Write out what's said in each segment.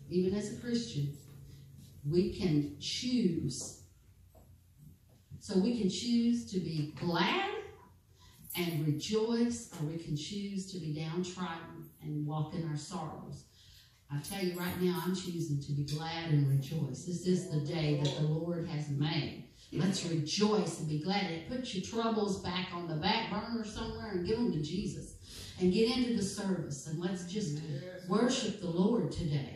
even as a Christian, we can choose. So we can choose to be glad and rejoice, or we can choose to be downtrodden and walk in our sorrows. I tell you right now, I'm choosing to be glad and rejoice. This is the day that the Lord has made. Let's rejoice and be glad. And put your troubles back on the back burner somewhere and give them to Jesus. And get into the service. And let's just worship the Lord today.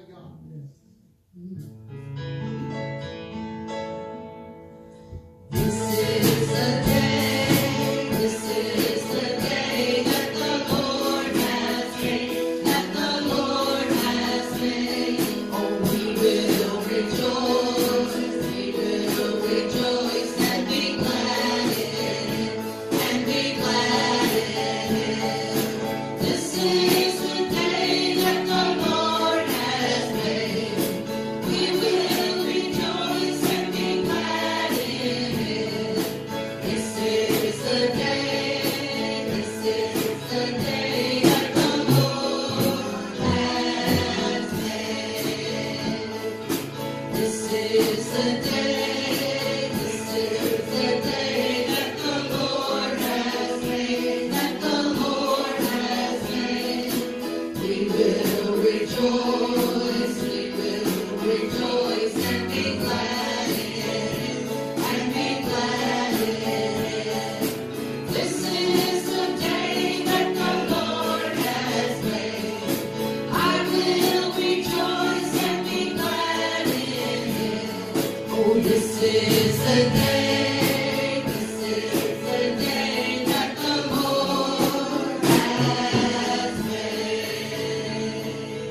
This is the day. This is the day that the Lord has made. That the Lord has made. Oh, we will rejoice. We will rejoice and be glad in it. And be glad in it. This is the day that the Lord has made. We will rejoice and be glad in it. This is the day. This is the day that the Lord has made. This is the day. This is the day that the Lord has made. That the Lord has made. We will rejoice. We will rejoice and be glad in it. And be glad in it. This is the day that the Lord has made. I will rejoice and be glad in it. Oh, this is the day. This is the day that the Lord has made.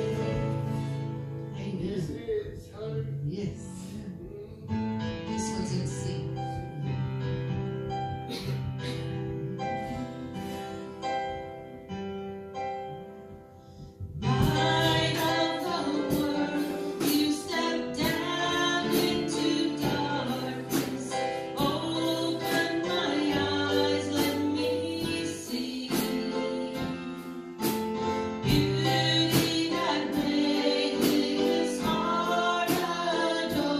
Amen. Yes. This one's in C. Light of the world, you step down into darkness. Open my eyes, let me see beauty that made this heart adore.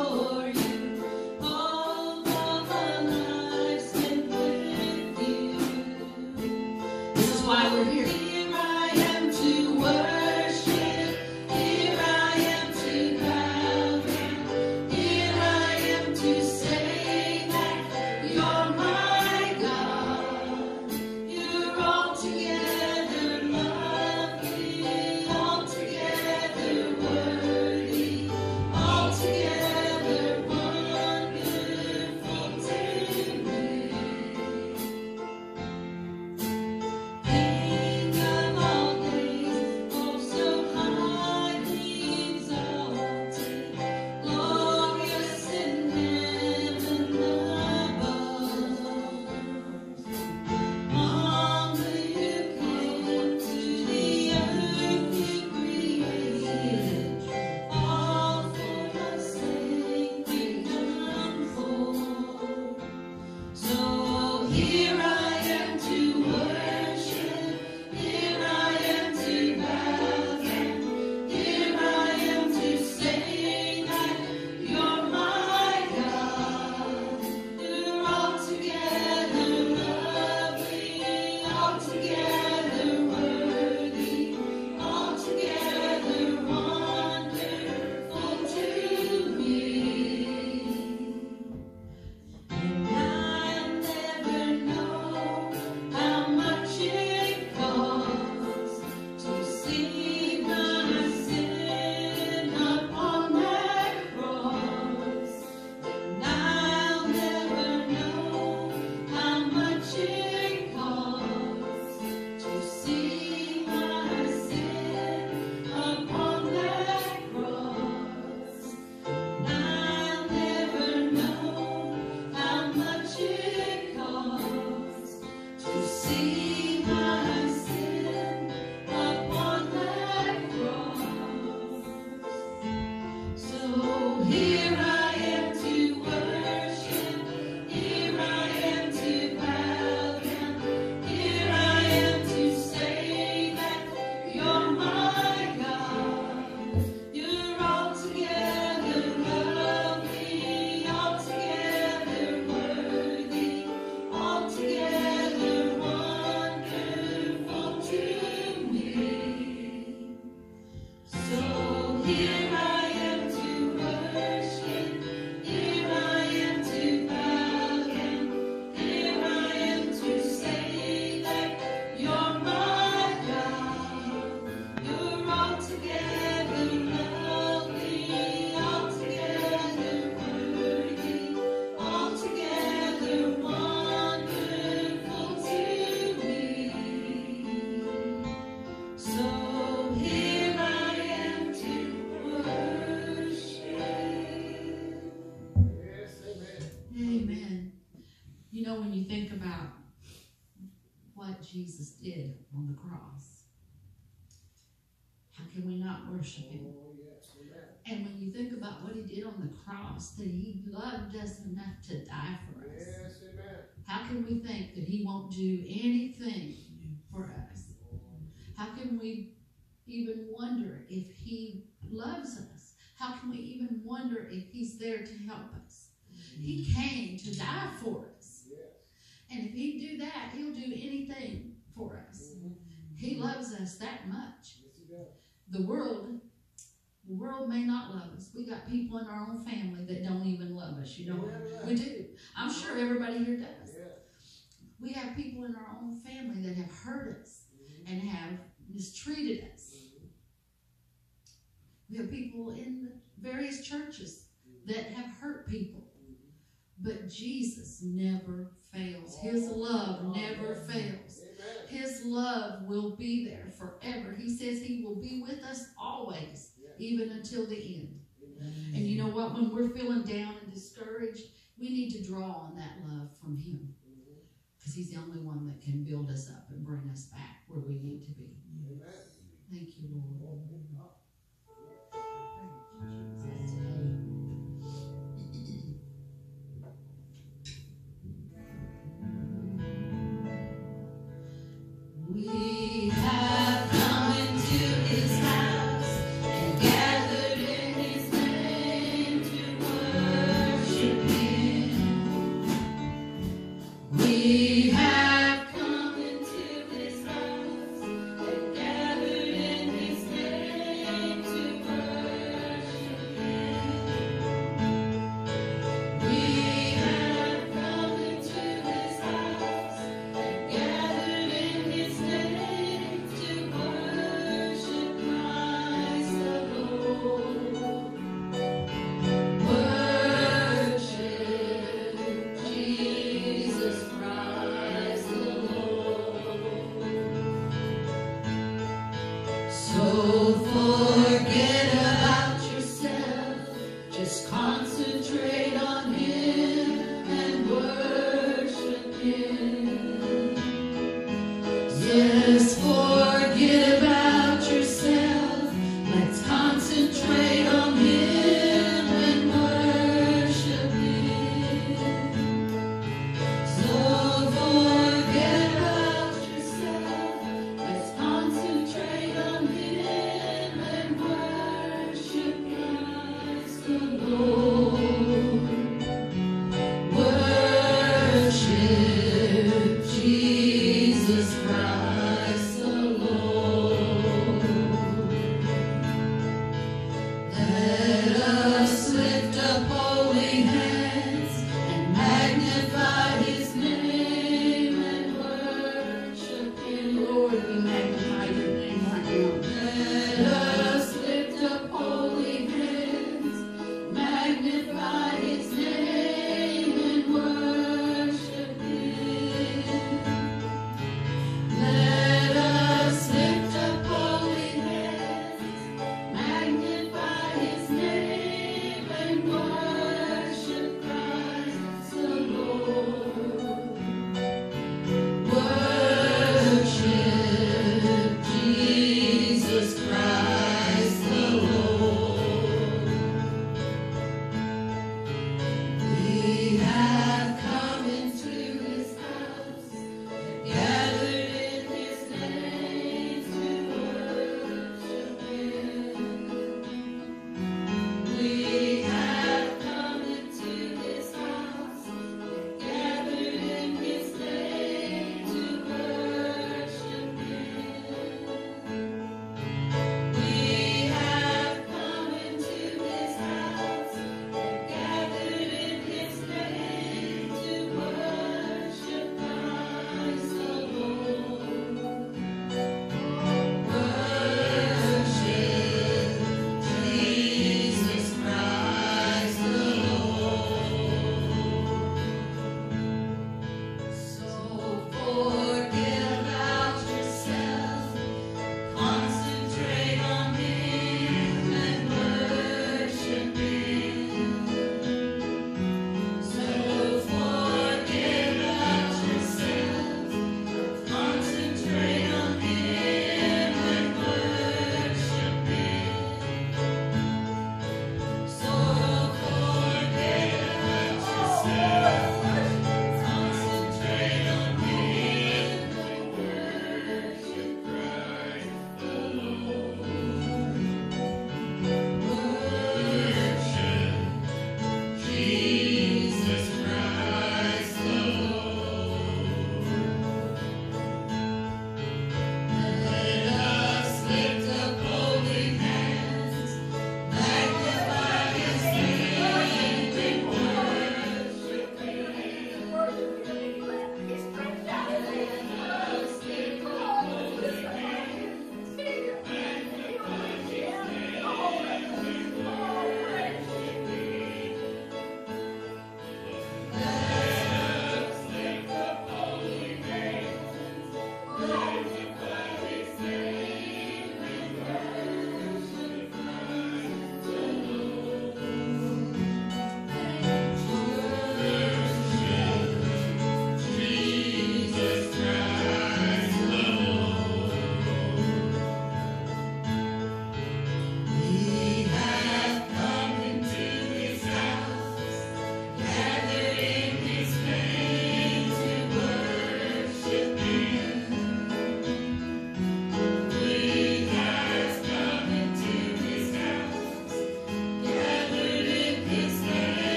we think about what Jesus did on the cross, how can we not worship him? And when you think about what he did on the cross, that he loved us enough to die for us. Yes, amen. How can we think that he won't do anything for us? How can we even wonder if he loves us? How can we even wonder if he's there to help us? He came to die for us. Yes. And if he'd do that, he'll do anything for us. He loves us that much. Yes, he does. The world may not love us. We got people in our own family that don't even love us, you know. We do. I'm sure everybody here does. Yes. We have people in our own family that have hurt us and have mistreated us. We have people in various churches that have hurt people. But Jesus never fails. His love never fails. Amen. His love will be there forever. He says he will be with us always, even until the end. Amen. And you know what? When we're feeling down and discouraged, we need to draw on that love from him. Because he's the only one that can build us up and bring us back where we need to be. Amen. Thank you, Lord. We have come into his house and gathered in his name to worship him. We have come into his house and gathered in his name to worship him. We have come into his house and gathered in his name to worship Christ the Lord. Worship Jesus Christ the Lord. So forget about yourself, just concentrate on him and worship him. Just forget about yourself, let's concentrate on him and worship him. So forget about yourself, let's concentrate on him and worship Christ the Lord.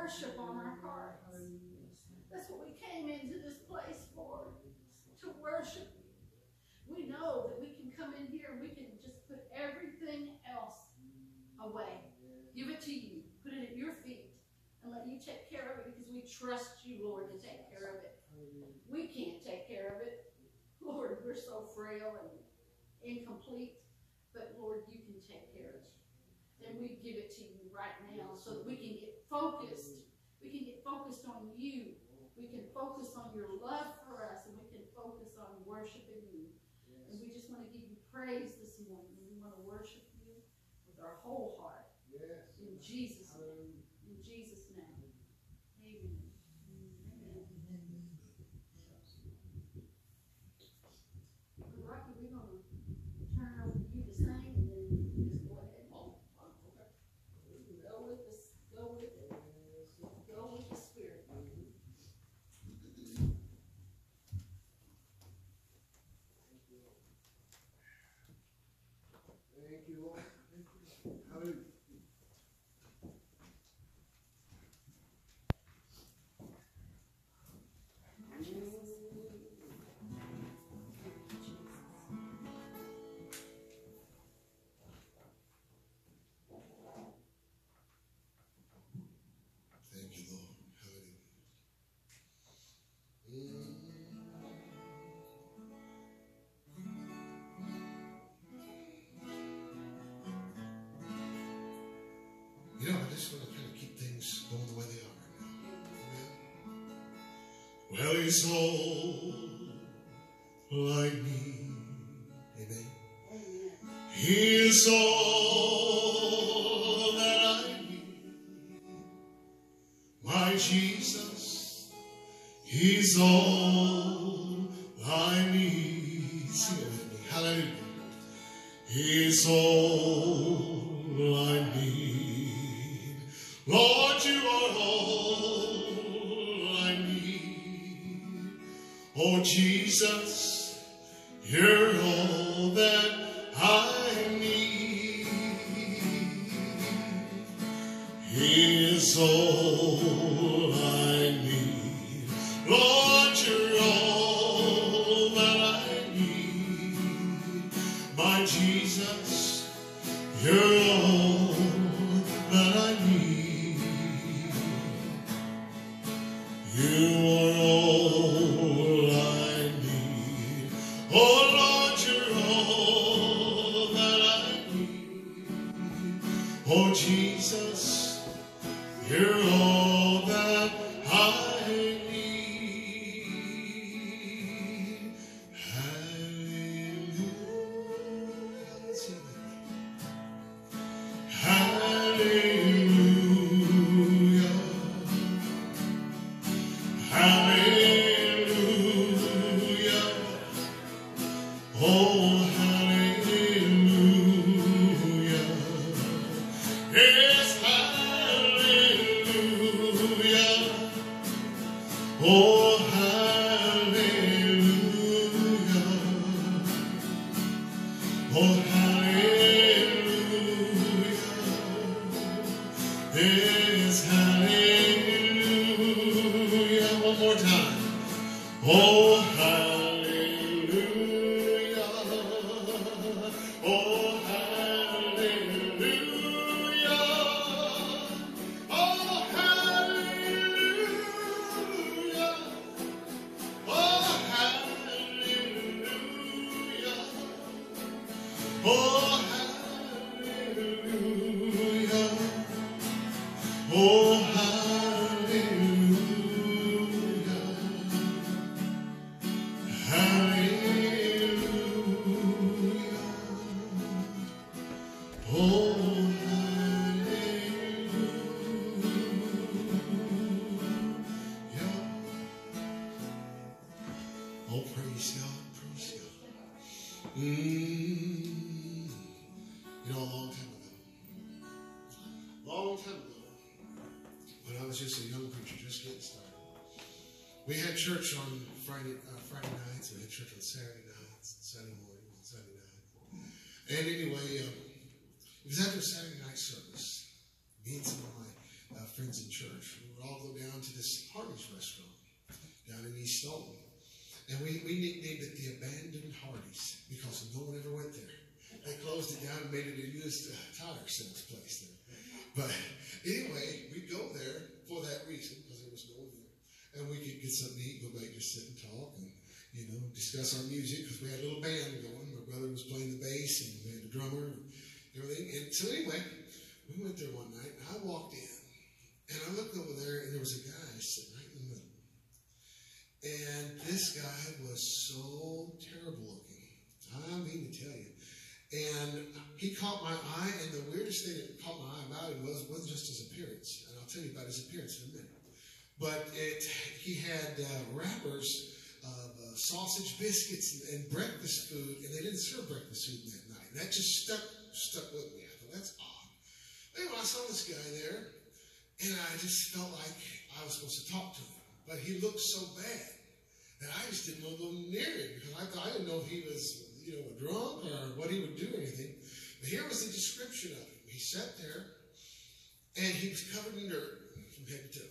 worship on our hearts. That's what we came into this place for, to worship you. We know that we can come in here and we can just put everything else away. Give it to you. Put it at your feet and let you take care of it because we trust you, Lord, to take care of it. We can't take care of it. Lord, we're so frail and incomplete, but Lord, you can take care of it. And we give it to you right now so that we can get focused. We can get focused on you. We can focus on your love for us, and we can focus on worshiping you. And we just want to give you praise this morning. We want to worship you with our whole heart. In Jesus' name. In Jesus' name. Amen. Amen. Rocky, we're going to turn over to you to sing, and then you can just go ahead. Go with this. Go with it. Go with the Spirit. Thank you, Lord. Hallelujah. Thank you, Lord. Hallelujah. You know, I just want to kind of keep things going the way they are right now. Amen. Well, he's all I need. Amen. He is all that I need. My Jesus, he's all I need. Sing it with me. Hallelujah. He's all I need. Lord, you are all I need. Oh, Jesus, you're all that I need. He is all I need. Lord, you're all that I need. My Jesus, you're all that I need. You are all I need. Oh Lord, you're all that I need. Oh Jesus, you're all that I need. Hallelujah. Sing with me. Hallelujah. Hallelujah. Oh, hallelujah. Yes, hallelujah. Oh, hallelujah. Oh, hallelujah. Yes, hallelujah. One more time. Oh, hallelujah. Oh, hallelujah. Oh, hallelujah. Oh, hallelujah. Oh, hallelujah. Oh, hallelujah. Hallelujah. Oh, hallelujah. Oh, praise God, praise God. You know, a long time ago, when I was just a young preacher, just getting started, we had church on Friday nights, we had church on Saturday nights, Sunday mornings, and Sunday nights. And anyway, it was after Saturday night service. Me and some of my friends in church. We would all go down to this Hardee's restaurant down in East Stoughton. And we nicknamed it the Abandoned Hardee's because no one ever went there. They closed it down and made it a used tire sales place there. But anyway, we'd go there for that reason because there was no one there. And we could get something to eat, go back, just sit and talk and, you know, discuss our music because we had a little band going. My brother was playing the bass and we had a drummer and everything. And so anyway, we went there one night and I walked in and I looked over there and there was a guy sitting right in the middle. And this guy was so terrible looking. I mean to tell you. And he caught my eye, and the weirdest thing that caught my eye about him wasn't just his appearance. And I'll tell you about his appearance in a minute. But he had wrappers of sausage biscuits and breakfast food, and they didn't serve breakfast food that night. And that just stuck with me. I thought, that's odd. Anyway, I saw this guy there, and I just felt like I was supposed to talk to him. But he looked so bad that I just didn't want to go near him because I didn't know if he was, you know, a drunk or what he would do or anything. But here was the description of him. He sat there, and he was covered in dirt from head to toe.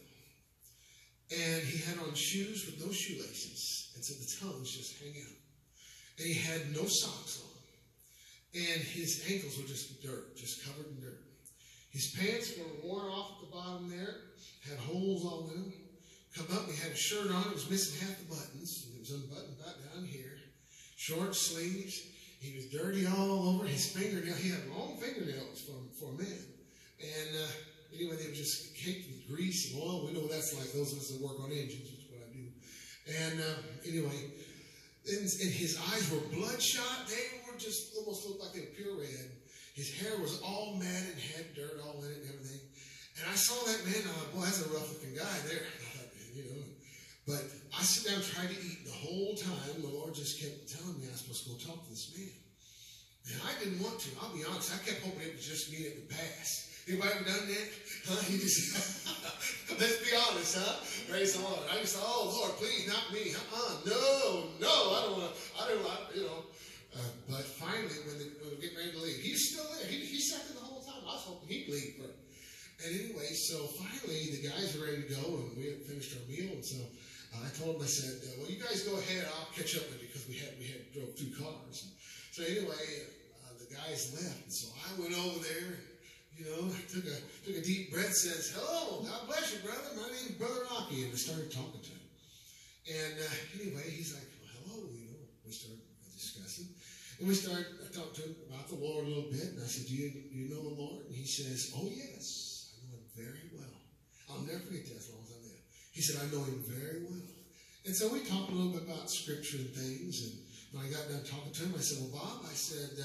And he had on shoes with no shoelaces, and so the toes just hang out. And he had no socks on. And his ankles were just dirt, just covered in dirt. His pants were worn off at the bottom there, had holes all in them. Come up, he had a shirt on, it was missing half the buttons. It was unbuttoned about down here. Short sleeves. He was dirty all over. His fingernails, he had long fingernails for a man. And anyway, they were just caked with grease and oil. We know what that's like, those of us that work on engines, which is what I do. And anyway, and his eyes were bloodshot. They were just almost looked like they were pure red. His hair was all matted, had dirt all in it and everything. And I saw that man, boy, that's a rough-looking guy there. You know, but I sit down and tried to eat the whole time. The Lord just kept telling me I was supposed to go talk to this man. And I didn't want to. I'll be honest. I kept hoping it was just me that would pass. Anybody ever done that? Huh? You just, let's be honest, huh? Praise the Lord. I just thought, oh, Lord, please, not me. No, I don't want to, you know. But finally, when we were getting ready to leave, he's still there. He sat there the whole time. I was hoping he'd leave first. And anyway, so finally the guys were ready to go, and we had finished our meal. And so I told them, I said, well, you guys go ahead. I'll catch up with you because we had drove 2 cars. And so anyway, the guys left. And so I went over there, and, you know, took a deep breath, says, hello, God bless you, brother. My name's Brother Rocky. And I started talking to him. And anyway, he's like, well, hello, you know. We started discussing. And I talked to him about the Lord a little bit. And I said, do you know the Lord? And he says, oh, yes. Very well. I'll never forget that as long as I'm there. He said, I know him very well. And so we talked a little bit about scripture and things. And when I got done talking to him, I said, well, Bob, I said,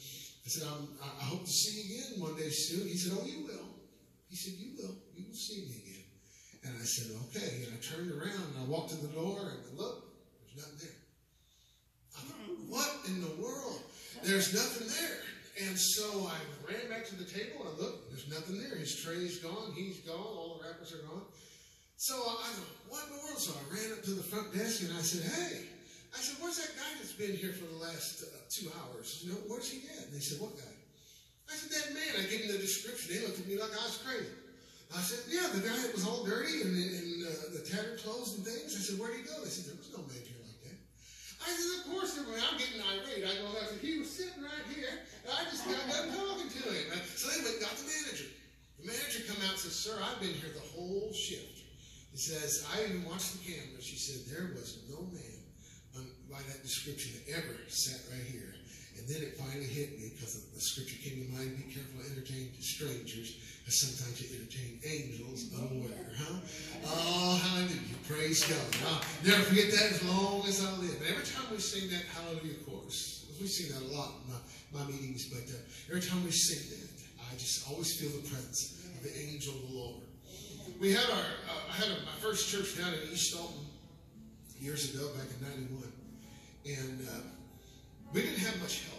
I hope to see you again one day soon. He said, oh, you will. He said, you will. You will see me again. And I said, okay. And I turned around and I walked in the door and look, there's nothing there. I thought, what in the world? There's nothing there. And so I ran back to the table and I looked, there's nothing there. His tray's gone, he's gone, all the wrappers are gone. So I thought, what in the world? So I ran up to the front desk and I said, hey, where's that guy that's been here for the last 2 hours? You know, where's he at? And they said, what guy? I said, that man. I gave him the description. They looked at me like I was crazy. I said, yeah, the guy that was all dirty and the tattered clothes and things. I said, where'd he go? They said, there was no man here like that. I said, of course there was. I'm getting irate. I go back and he was sitting right here. I just got done talking to him. So they went and got the manager. The manager come out and says, sir, I've been here the whole shift. He says, I even watched the camera. She said, there was no man by that description that ever sat right here. And then it finally hit me because the scripture came to mind, be careful to entertain strangers, because sometimes you entertain angels unaware, huh? Oh, hallelujah. Praise God. I'll never forget that as long as I live. And every time we sing that hallelujah chorus, we sing that a lot in my meetings, but every time we sing that, I just always feel the presence of the angel of the Lord. We had I had my first church down in East Stoughton years ago, back in '91, and we didn't have much help.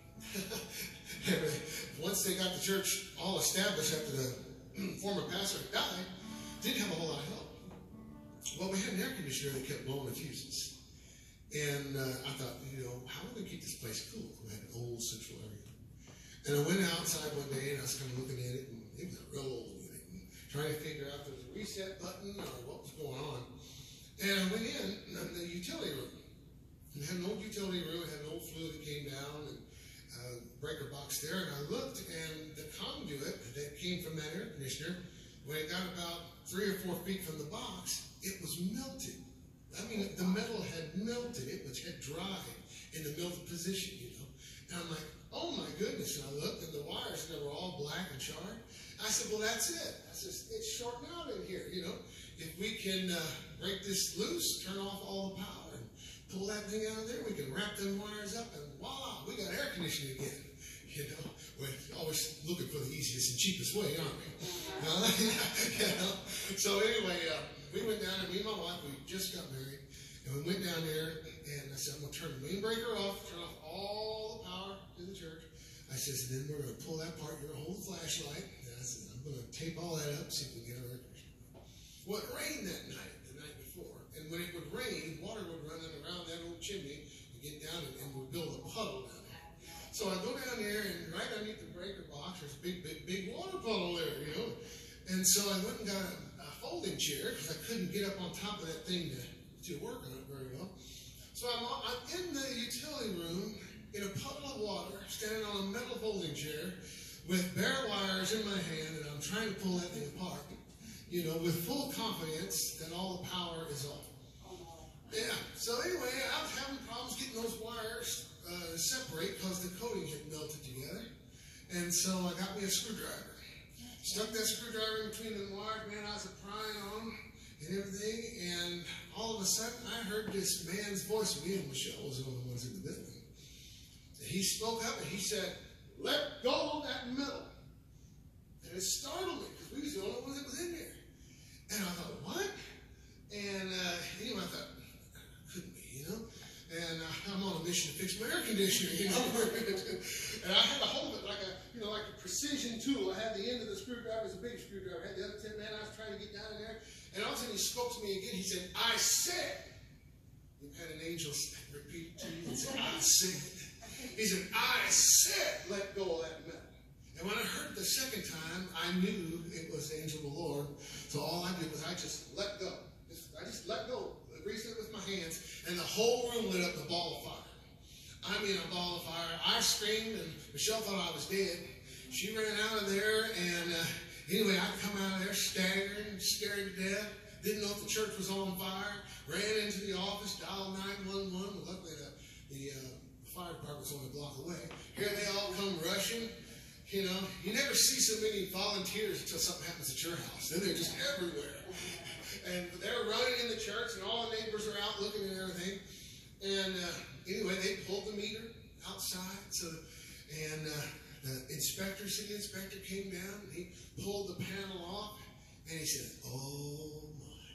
Once they got the church all established after the former pastor died, didn't have a whole lot of help. Well, we had an air conditioner that kept blowing the fuses. And I thought, you know, how are we going to keep this place cool? We had an old central area. And I went outside one day and I was kind of looking at it, and it was a real old unit. And trying to figure out if there was a reset button or what was going on. And I went in the utility room. It had an old utility room. It had an old flue that came down and breaker box there. And I looked, and the conduit that came from that air conditioner, when it got about 3 or 4 feet from the box, it was melted. I mean, the metal had melted. It had dried in the melted position, you know. And I'm like, oh my goodness. And I looked, and the wires, they were all black and charred. I said, well, that's it. I said, it's shorting out in here, you know. If we can break this loose, turn off all the power, and pull that thing out of there, we can wrap them wires up, and voila, we got air conditioning again. You know, we're always looking for the easiest and cheapest way, aren't we? You know? So anyway, we went down, and me and my wife, we just got married, and we went down there, and I said, I'm going to turn the main breaker off, turn off all the power in the church. I said, and then we're going to pull that part, you're going to hold the flashlight, and I said, I'm going to tape all that up, see if we can get our air conditioner. Well, it rained that night, the night before, and when it would rain, water would run around that old chimney and get down and would build a puddle down there. So I go down there, and right underneath the breaker box, there's a big water puddle there, you know. And so I went and got a folding chair because I couldn't get up on top of that thing to work on it very well. So I'm in the utility room in a puddle of water, standing on a metal folding chair with bare wires in my hand, and I'm trying to pull that thing apart, you know, with full confidence that all the power is off. Yeah, so anyway, I was having problems getting those wires separate because the coating had melted together. And so I got me a screwdriver. Stuck that screwdriver in between the wires, man, I was prying on them and everything. And all of a sudden, I heard this man's voice. Me and Michelle was the only ones in the building. And he spoke up and he said, let go of that metal. And it startled me because we was the only ones that was in there. And I thought, what? And anyway, I thought, couldn't be, you know? And I'm on a mission to fix my air conditioner, you know? And I had to hold it like a precision tool. I had the end of the screwdriver, it's a big screwdriver. I had the other 10, man, I was trying to get down in there. And all of a sudden he spoke to me again. He said, I said. He had an angel repeat to me and said, I said. He said, I said, let go of that metal. And when I heard it the second time, I knew it was the angel of the Lord. So all I did was I just let go. I just let go. Greased it with my hands, and the whole room lit up in a ball of fire. I mean, a ball of fire. I screamed, and Michelle thought I was dead. She ran out of there, and anyway, I come out of there staggering, scared to death. Didn't know if the church was on fire. Ran into the office, dialed 911. Well, luckily, the fire department was only a block away. Here they all come rushing. You know, you never see so many volunteers until something happens at your house. Then they're just everywhere. And they're running in the church, and all the neighbors are out looking at everything. And anyway, they pulled the meter outside. And the city inspector came down, and he pulled the panel off, and he said, oh my.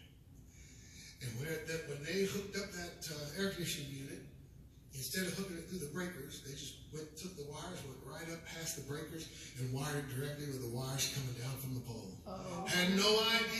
And when they hooked up that air conditioning unit, instead of hooking it through the breakers, they just took the wires, went right up past the breakers, and wired it directly with the wires coming down from the pole. Oh. Had no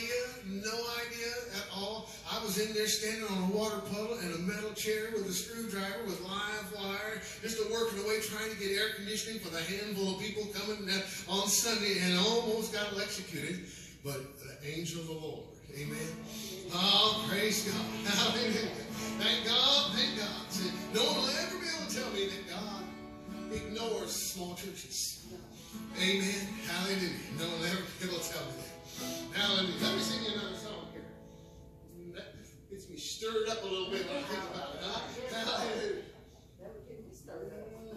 idea at all. I was in there standing on a water puddle and a metal chair with a screwdriver with live wire, just working away trying to get air conditioning for the handful of people coming on Sunday, and almost got electrocuted. But the angel of the Lord, amen. Oh, praise God. Hallelujah. Thank God, thank God. See, no one will ever be able to tell me that God ignores small churches. Amen. Hallelujah. No one will ever be able to tell me that. Hallelujah. Let me sing you another song here. That gets me stirred up a little bit when I think about it. Huh? Hallelujah. Never get me started.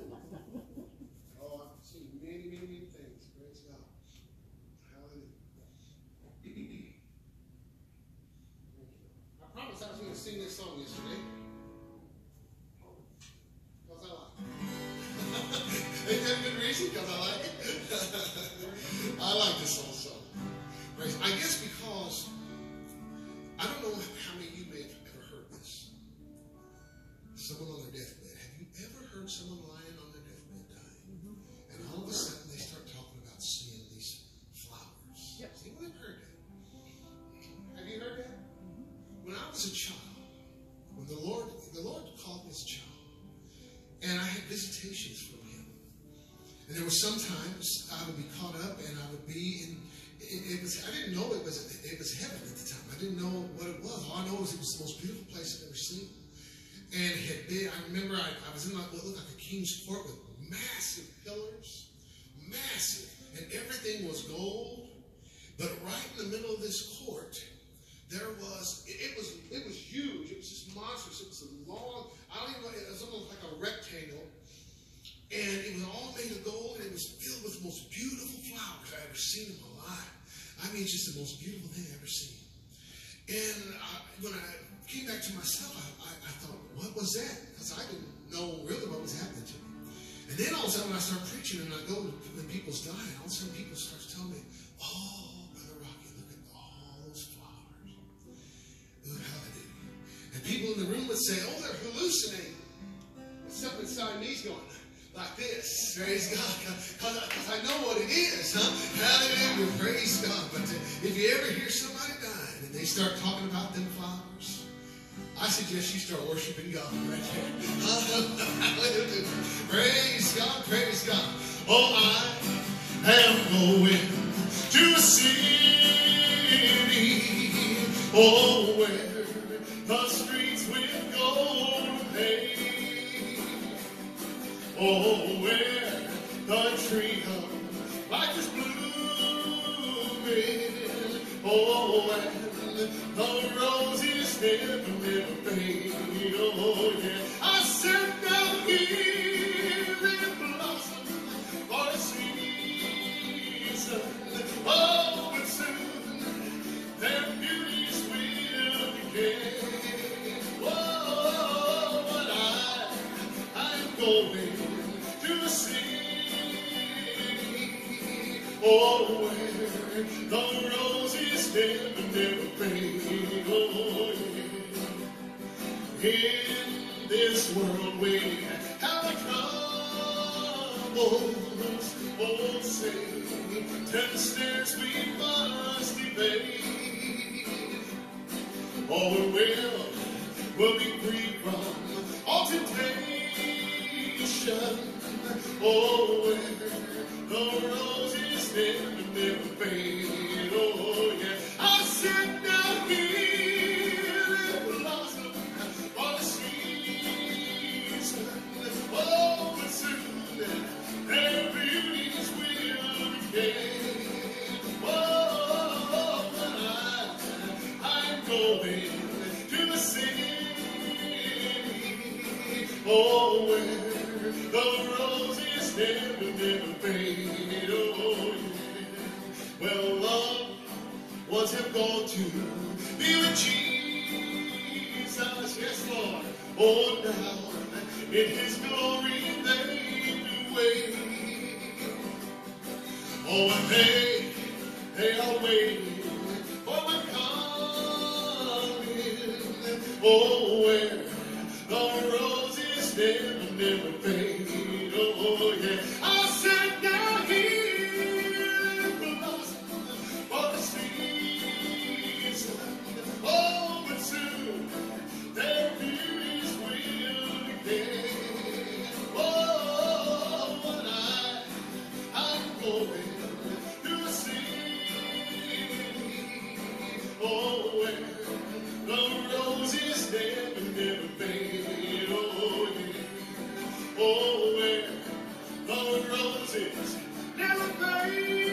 Oh, I've seen many, many, many things. Praise God. Hallelujah. I promised I was going to sing this song yesterday. Because I like it. Ain't that a good reason? Because I like it. I like this whole song. I guess because I don't know how many of you may have ever heard this. Someone on their deathbed. Have you ever heard someone lying on their deathbed dying? And all of a sudden they start talking about seeing these flowers. Yep. Has anyone ever heard that? Have you heard that? When I was a child, when the Lord called me as a child, and I had visitations from Him. And there were sometimes I would be caught up and I would be it was, I didn't know it was heaven at the time. I didn't know what it was. All I know was it was the most beautiful place I'd ever seen. And it had been, I remember I was in what looked like a king's court with massive pillars, massive, and everything was gold. But right in the middle of this court, there was, it was huge. It was just monstrous. It was a long, I don't even know, it was almost like a rectangle. And it was all made of gold, and it was filled with the most beautiful flowers I ever seen in my life. I mean, it's just the most beautiful thing I ever seen. And when I came back to myself, I thought, what was that? Because I didn't know really what was happening to me. And then all of a sudden, when I start preaching and I go when people's dying, all of a sudden people start telling me, oh, Brother Rocky, look at all those flowers. Look how they do. And people in the room would say, oh, they're hallucinating. Something inside me's going like this. Praise God. Because I know what it is, huh? Hallelujah. Praise God. But if you ever hear somebody dying and they start talking about them flowers, I suggest you start worshiping God right there. Hallelujah. Praise God. Praise God. Oh, I am going to a city. Oh, where the streets with gold paved. Oh, where the tree of life is blooming. Oh, and the roses never fade. Oh, yeah. I sit down here in blossom for a season. Oh, but soon their beauties will decay. Oh, but I'm going to the city. Oh, where the roses never fade. Oh, yeah. In this world we have troubles. Oh, say, 10 stairs we must evade. Oh, we'll be free from all temptation. Oh, where the roses never fade. Oh, yeah. I sit down here and blossom for the season. Oh, but soon their beauties will decay. Oh, but I'm going to the city. Oh, where the roses never fade. Oh, yeah. Well, love was him going to be with Jesus. Yes, Lord. Oh, now in his glory they do wait. Oh, and they are waiting for the coming. Oh, where the roses never fade. Oh, yeah. I sit down here and blossom for the season. Oh, but soon their beauties will decay. Oh, but I'm going to see. Oh, where the roses never fade. Oh, yeah. Oh, where the roses never fade.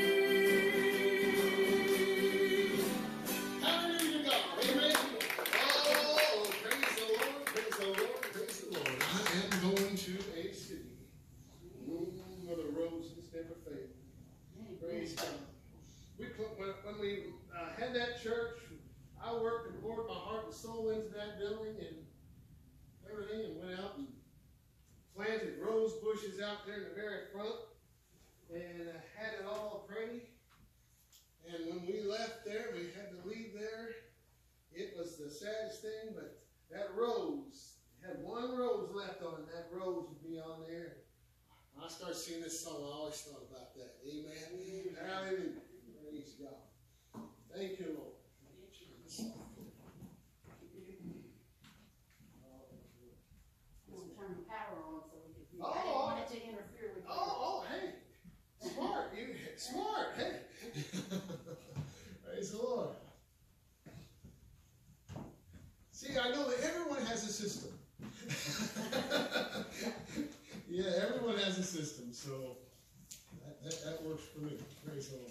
Hallelujah, God. Amen. Oh, praise the Lord, praise the Lord, praise the Lord. I am going to a city where the roses never fade. Praise God. When we had that church, I worked and poured my heart and soul into that building and everything, and went out and planted rose bushes out there in the very front and had it all pretty. And when we left there, we had to leave there. It was the saddest thing, but that rose had one rose left on it. That rose would be on there. When I started singing this song, I always thought about that. Amen. Hallelujah. Praise God. Thank you, Lord. Turn the power on so we could. Oh, I didn't want it to interfere with you. Oh, hey. Smart. You smart. Hey. has a system, so that works for me. Praise the Lord.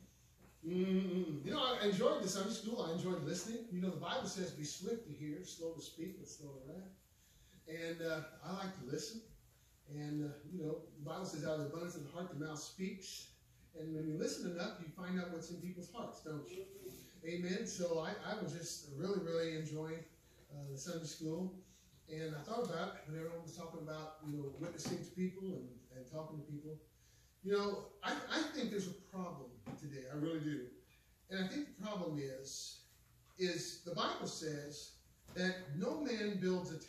You know, I enjoyed the Sunday school. I enjoyed listening. You know, the Bible says be swift to hear, slow to speak, but slow to wrath. And I like to listen. And, you know, the Bible says out of the abundance of the heart, the mouth speaks. And when you listen enough, you find out what's in people's hearts, don't you? Amen. So I was just really, really enjoying the Sunday school. And I thought about when everyone was talking about, you know, witnessing to people and talking to people. You know, I think there's a problem today. I really do. And I think the problem is the Bible says that no man builds a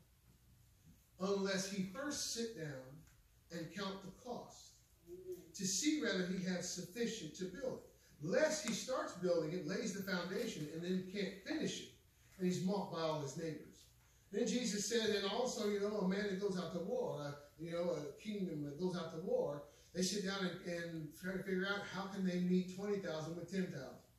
tower unless he first sit down and count the cost to see whether he has sufficient to build it. Lest he starts building it, lays the foundation, and then can't finish it. And he's mocked by all his neighbors. Then Jesus said, and also, you know, a man that goes out to war, you know, a kingdom that goes out to war, they sit down and try to figure out how can they meet 20,000 with 10,000.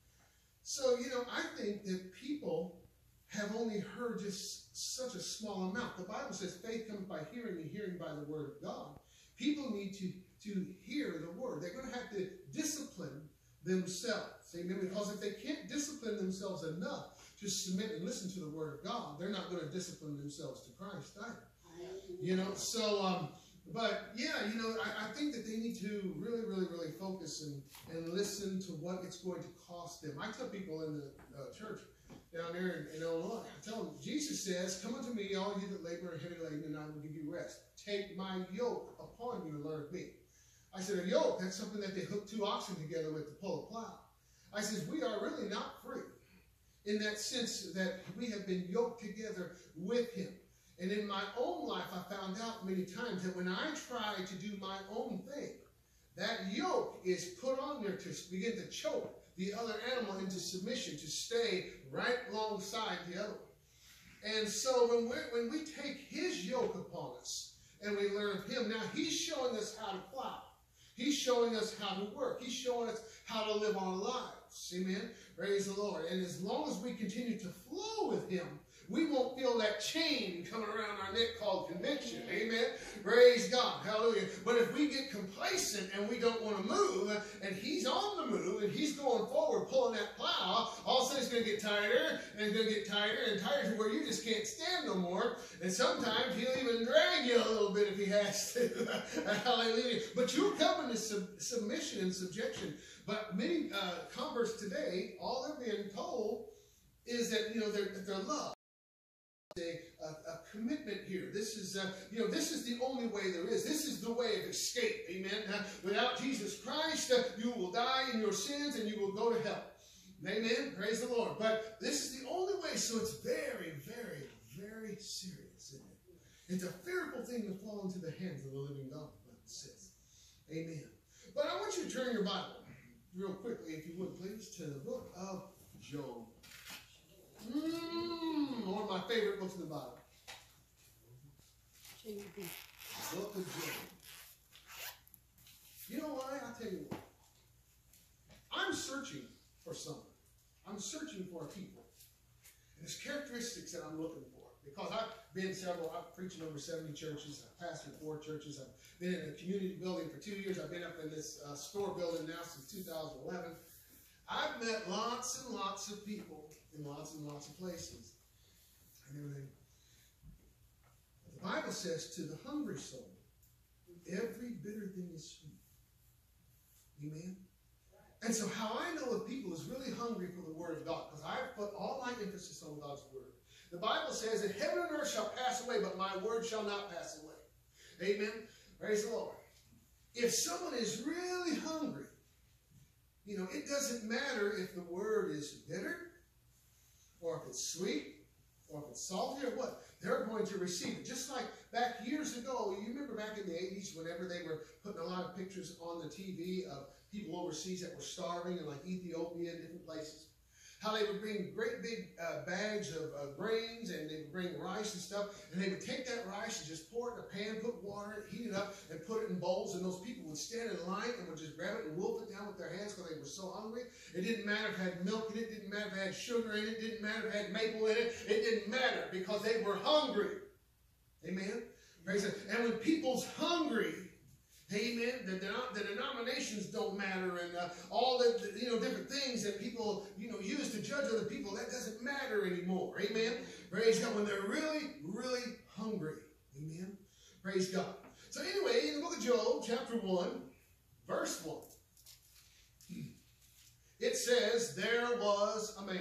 So, you know, I think that people have only heard just such a small amount. The Bible says faith comes by hearing and hearing by the word of God. People need to hear the word. They're going to have to discipline themselves. Amen. Because if they can't discipline themselves enough to submit and listen to the word of God, they're not going to discipline themselves to Christ either. You know, so, but yeah, you know, I think that they need to really, really, really focus and listen to what it's going to cost them. I tell people in the church down there in Illinois, I tell them, Jesus says, come unto me, all you that labor and heavy laden, and I will give you rest. Take my yoke upon you and learn of me. I said, a yoke, that's something that they hook two oxen together with to pull a plow. I said, we are really not free in that sense that we have been yoked together with him. And in my own life, I found out many times that when I try to do my own thing, that yoke is put on there to begin to choke the other animal into submission, to stay right alongside the other one. And so when we take his yoke upon us and we learn of him, now he's showing us how to plow. He's showing us how to work. He's showing us how to live our lives. Amen. Praise the Lord. And as long as we continue to flow with him, we won't feel that chain coming around our neck called conviction. Amen. Praise God. Hallelujah. But if we get complacent and we don't want to move, and he's on the move, and he's going forward, pulling that plow, all of a sudden it's going to get tighter, and it's going to get tighter and tighter to where you just can't stand no more. And sometimes he'll even drag you a little bit if he has to. Hallelujah. But you're coming to submission and subjection. But many converts today, all they're being told is that, you know, they're loved. A commitment here. This is, you know, this is the only way there is. This is the way of escape. Amen. Without Jesus Christ, you will die in your sins and you will go to hell. Amen. Praise the Lord. But this is the only way. So it's very, very, very serious, isn't it? It's a fearful thing to fall into the hands of the living God, the Bible says. Amen. But I want you to turn your Bible real quickly, if you would please, to the book of Job. One of my favorite books in the Bible. Book of Job. You know why? I'll tell you why. I'm searching for something. I'm searching for a people. And there's characteristics that I'm looking for. Because I've preached in over 70 churches. I've pastored 4 churches. I've been in a community building for 2 years. I've been up in this store building now since 2011. I've met lots and lots of people in lots and lots of places and everything. The Bible says to the hungry soul, every bitter thing is sweet. Amen? And so how I know if people is really hungry for the word of God, because I've put all my emphasis on God's word. The Bible says that heaven and earth shall pass away, but my word shall not pass away. Amen? Praise the Lord. If someone is really hungry, you know, it doesn't matter if the word is bitter, or if it's sweet, or if it's salty, or what. They're going to receive it. Just like back years ago, you remember back in the 80s, whenever they were putting a lot of pictures on the TV of people overseas that were starving in like Ethiopia and different places. How they would bring great big bags of grains, and they would bring rice and stuff, and they would take that rice and just pour it in a pan, put water in it, heat it up, and put it in bowls, and those people would stand in line and would just grab it and wolf it down with their hands because they were so hungry. It didn't matter if it had milk in it, didn't matter if it had sugar in it, didn't matter if it had maple in it, it didn't matter because they were hungry. Amen? Praise God. And when people's hungry, Amen. The denominations don't matter, and all the different things that people use to judge other people, that doesn't matter anymore. Amen. Praise God. When they're really, really hungry. Amen. Praise God. So anyway, in the book of Job, chapter 1, verse 1, it says, there was a man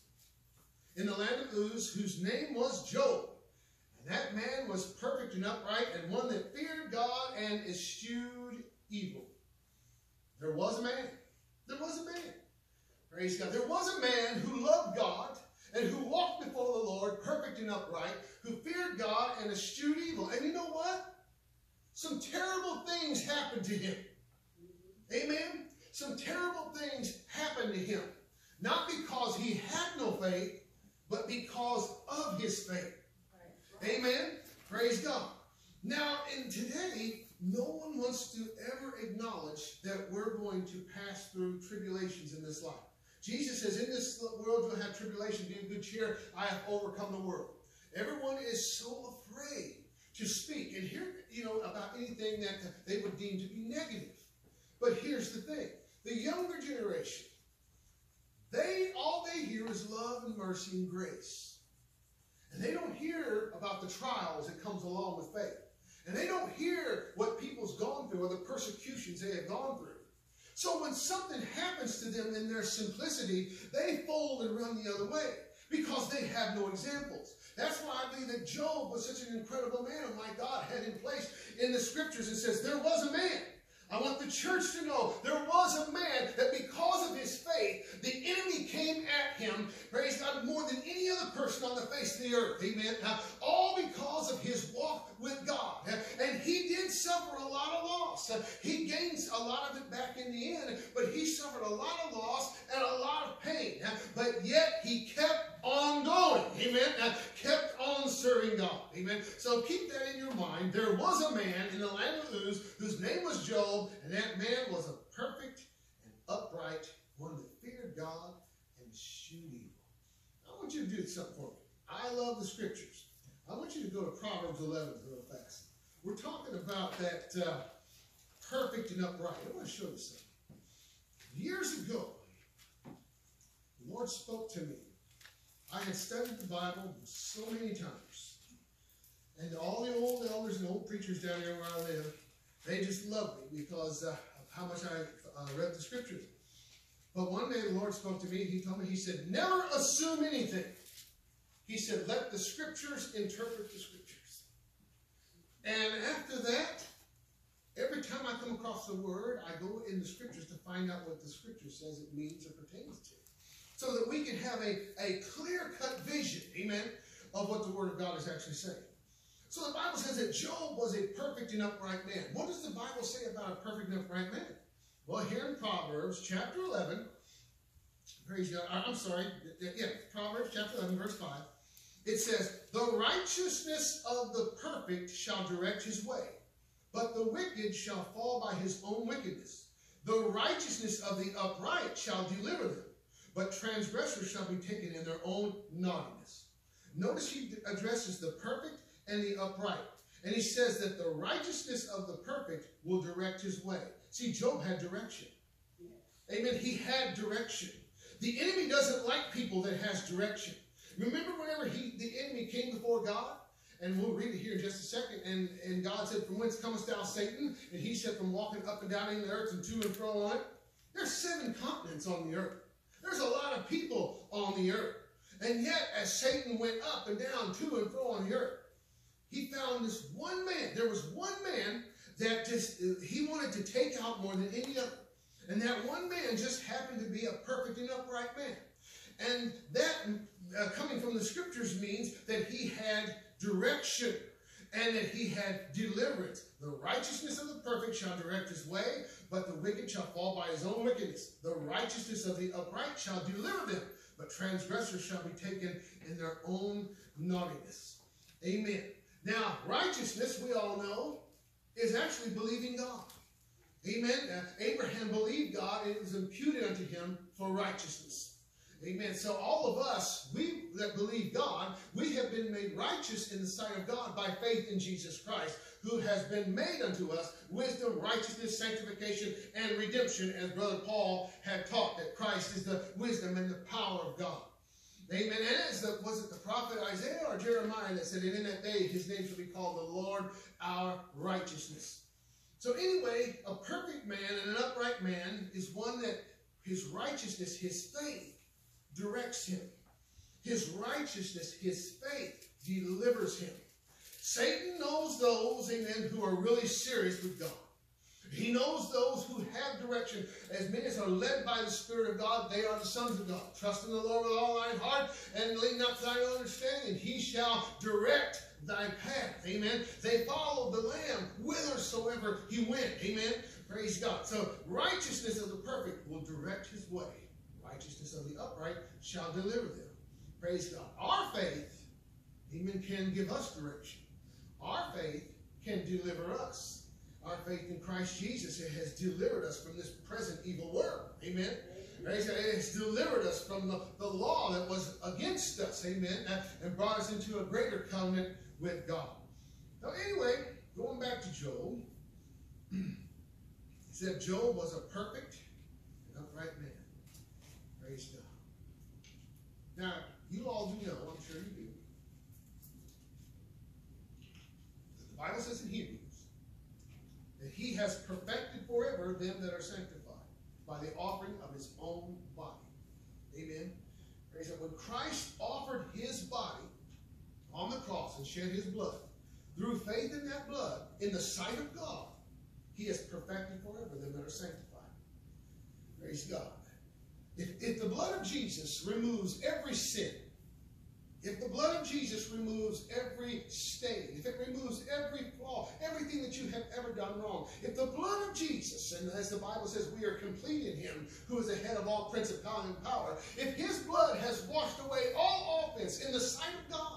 in the land of Uz whose name was Job. And that man was perfect and upright, and one that feared God and eschewed evil. There was a man. There was a man. Praise God. There was a man who loved God and who walked before the Lord, perfect and upright, who feared God and eschewed evil. And you know what? Some terrible things happened to him. Amen? Some terrible things happened to him. Not because he had no faith, but because of his faith. Amen? Praise God. Now, in today, no one wants to ever acknowledge that we're going to pass through tribulations in this life. Jesus says, in this world you'll have tribulation, be of good cheer, I have overcome the world. Everyone is so afraid to speak and hear, about anything that they would deem to be negative. But here's the thing. The younger generation, all they hear is love and mercy and grace. And they don't hear about the trials that comes along with faith. And they don't hear what people's gone through or the persecutions they have gone through. So when something happens to them in their simplicity, they fold and run the other way because they have no examples. That's why I believe that Job was such an incredible man, and my God had in place in the scriptures. It says, there was a man. I want the church to know there was a man that because of his faith, the enemy came at him, praise God, more than any other person on the face of the earth. Amen. All because of his walk with God. And he did suffer a lot of loss. He gained a lot of it back in the end, but he suffered a lot of loss and a lot of pain. But yet he kept on going. Amen. Kept on serving God. Amen. So keep that in your mind. There was a man in the land of Uz whose name was Job, and that man was a perfect and upright one that feared God and eschewed evil. I want you to do something for me. I love the scriptures. I want you to go to Proverbs 11 real fast. We're talking about that perfect and upright. I want to show you something. Years ago, the Lord spoke to me. I had studied the Bible so many times. And all the old elders and old preachers down here where I live, they just loved me because of how much I read the scriptures. But one day the Lord spoke to me. He told me, he said, never assume anything. He said, let the scriptures interpret the scriptures. And after that, every time I come across the word, I go in the scriptures to find out what the scripture says it means or pertains to. So that we can have a clear-cut vision, amen, of what the word of God is actually saying. So the Bible says that Job was a perfect and upright man. What does the Bible say about a perfect and upright man? Well, here in Proverbs chapter 11, praise God, Proverbs chapter 11, verse 5, it says, the righteousness of the perfect shall direct his way, but the wicked shall fall by his own wickedness. The righteousness of the upright shall deliver them, but transgressors shall be taken in their own naughtiness. Notice he addresses the perfect and the upright. And he says that the righteousness of the perfect will direct his way. See, Job had direction. Amen. He had direction. The enemy doesn't like people that has direction. Remember whenever the enemy came before God? And we'll read it here in just a second. And God said, from whence comest thou, Satan? And he said, from walking up and down in the earth and to and fro on it. There's 7 continents on the earth. There's a lot of people on the earth. And yet, as Satan went up and down to and fro on the earth, he found this one man. There was one man that he wanted to take out more than any other. And that one man just happened to be a perfect and upright man. And that, coming from the scriptures, means that he had direction and that he had deliverance. The righteousness of the perfect shall direct his way, but the wicked shall fall by his own wickedness. The righteousness of the upright shall deliver them, but transgressors shall be taken in their own naughtiness. Amen. Now, righteousness, we all know, is actually believing God. Amen. Abraham believed God, and it was imputed unto him for righteousness. Amen. So all of us, we that believe God, we have been made righteous in the sight of God by faith in Jesus Christ, who has been made unto us wisdom, righteousness, sanctification, and redemption, as Brother Paul had taught, that Christ is the wisdom and the power of God. Amen. And was it the prophet Isaiah or Jeremiah that said, and in that day his name shall be called the Lord our righteousness. So anyway, a perfect man and an upright man is one that his righteousness, his faith, directs him. His righteousness, his faith, delivers him. Satan knows those, amen, who are really serious with God. He knows those who have direction. As many as are led by the Spirit of God, they are the sons of God. Trust in the Lord with all thine heart, and lean not to thine own understanding, and he shall direct thy path. Amen. They followed the Lamb whithersoever he went. Amen. Praise God. So righteousness of the perfect will direct his way. Righteousness of the upright shall deliver them. Praise God. Our faith, amen, can give us direction. Our faith can deliver us. Our faith in Christ Jesus, it has delivered us from this present evil world. Amen. Praise God. It has delivered us from the law that was against us. Amen. And brought us into a greater covenant with God. Now anyway, going back to Job, he said Job was a perfect and upright man. Praise God. Now, you all do know, I'm sure you do, that the Bible says in Hebrews that he has perfected forever them that are sanctified by the offering of his own body. Amen. Praise God. When Christ offered his body on the cross and shed his blood, through faith in that blood, in the sight of God, he has perfected forever them that are sanctified. Praise God. If the blood of Jesus removes every sin, if the blood of Jesus removes every stain, if it removes every flaw, everything that you have ever done wrong, if the blood of Jesus, and as the Bible says, we are complete in him who is the head of all principality and power, if his blood has washed away all offense in the sight of God,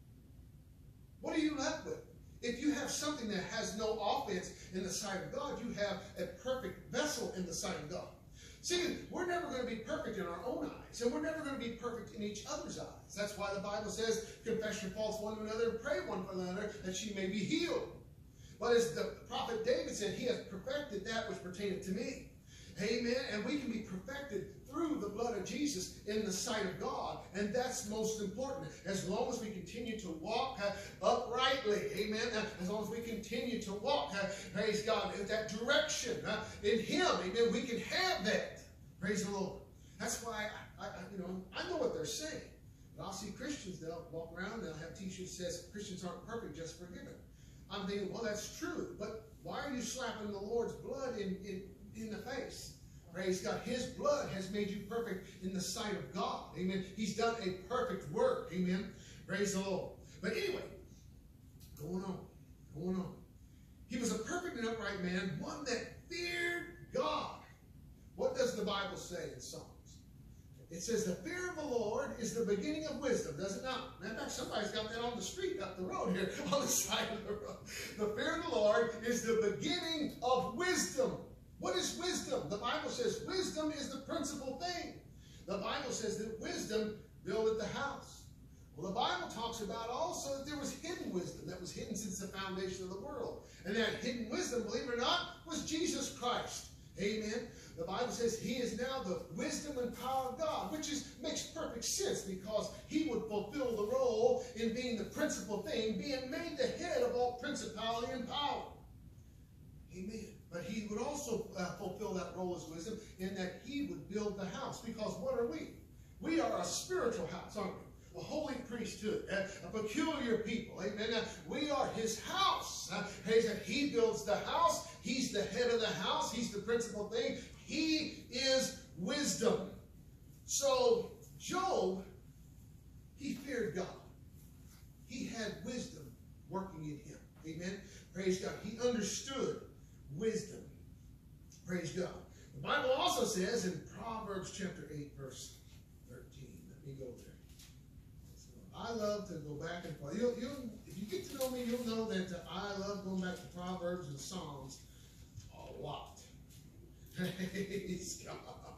what are you left with? If you have something that has no offense in the sight of God, you have a perfect vessel in the sight of God. See, we're never going to be perfect in our own eyes, and we're never going to be perfect in each other's eyes. That's why the Bible says, confess your faults one to another, and pray one for another, that she may be healed. But as the prophet David said, he has perfected that which pertaineth to me. Amen. And we can be perfected through the blood of Jesus in the sight of God. And that's most important. As long as we continue to walk uprightly. Amen. As long as we continue to walk, praise God, in that direction. In him. Amen. We can have that. Praise the Lord. That's why I know what they're saying. But I'll see Christians, they'll walk around, they'll have t-shirts that says Christians aren't perfect, just forgiven. I'm thinking, well, that's true. But why are you slapping the Lord's blood in the face? Praise God. His blood has made you perfect in the sight of God. Amen. He's done a perfect work. Amen. Praise the Lord. But anyway, going on. He was a perfect and upright man, one that feared God. What does the Bible say in Psalms? It says the fear of the Lord is the beginning of wisdom, does it not? Matter of fact, somebody's got that on the street up the road here, on the side of the road. The fear of the Lord is the beginning of wisdom. What is wisdom? The Bible says wisdom is the principal thing. The Bible says that wisdom buildeth the house. Well, the Bible talks about also that there was hidden wisdom that was hidden since the foundation of the world. And that hidden wisdom, believe it or not, was Jesus Christ. Amen. The Bible says he is now the wisdom and power of God, which makes perfect sense because he would fulfill the role in being the principal thing, being made the head of all principality and power. Amen. But he would also fulfill that role as wisdom in that he would build the house. Because what are we? We are a spiritual house, aren't we? A holy priesthood, a peculiar people. Amen. We are his house. He builds the house. He's the head of the house. He's the principal thing. He is wisdom. So Job, he feared God. He had wisdom working in him. Amen. Praise God. He understood wisdom. Praise God. The Bible also says in Proverbs chapter 8, verse 13. Let me go there. I love to go back and forth. If you get to know me, you'll know that I love going back to Proverbs and Psalms a lot. Praise God.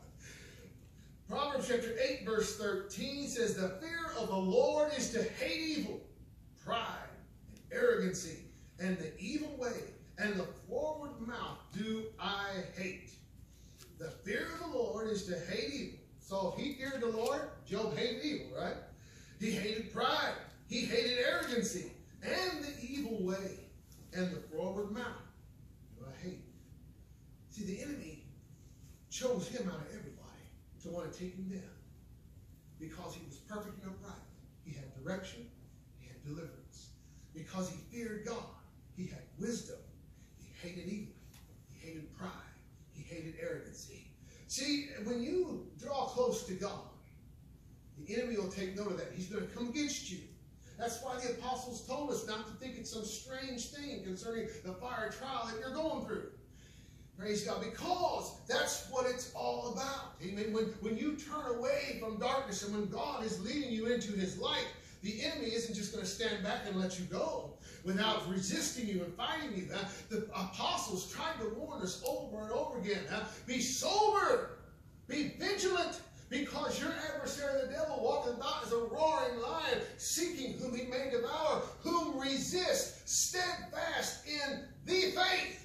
Proverbs chapter 8, verse 13 says, the fear of the Lord is to hate evil, pride, and arrogancy, and the evil way and the forward mouth do I hate. The fear of the Lord is to hate evil. So if he feared the Lord, Job hated evil, right? He hated pride. He hated arrogancy and the evil way and the forward mouth do I hate. See, the enemy chose him out of everybody to want to take him down because he was perfect and upright. He had direction. He had deliverance. Because he feared God, he had wisdom. He hated evil. He hated pride. He hated arrogancy. See, when you draw close to God, the enemy will take note of that. He's going to come against you. That's why the apostles told us not to think it's some strange thing concerning the fire trial that you're going through. Praise God, because that's what it's all about. Amen. When you turn away from darkness and when God is leading you into his light, the enemy isn't just going to stand back and let you go without resisting you and fighting you. The apostles tried to warn us over and over again. Be sober, be vigilant, because your adversary, the devil, walketh about as a roaring lion, seeking whom he may devour, whom resist, steadfast in the faith.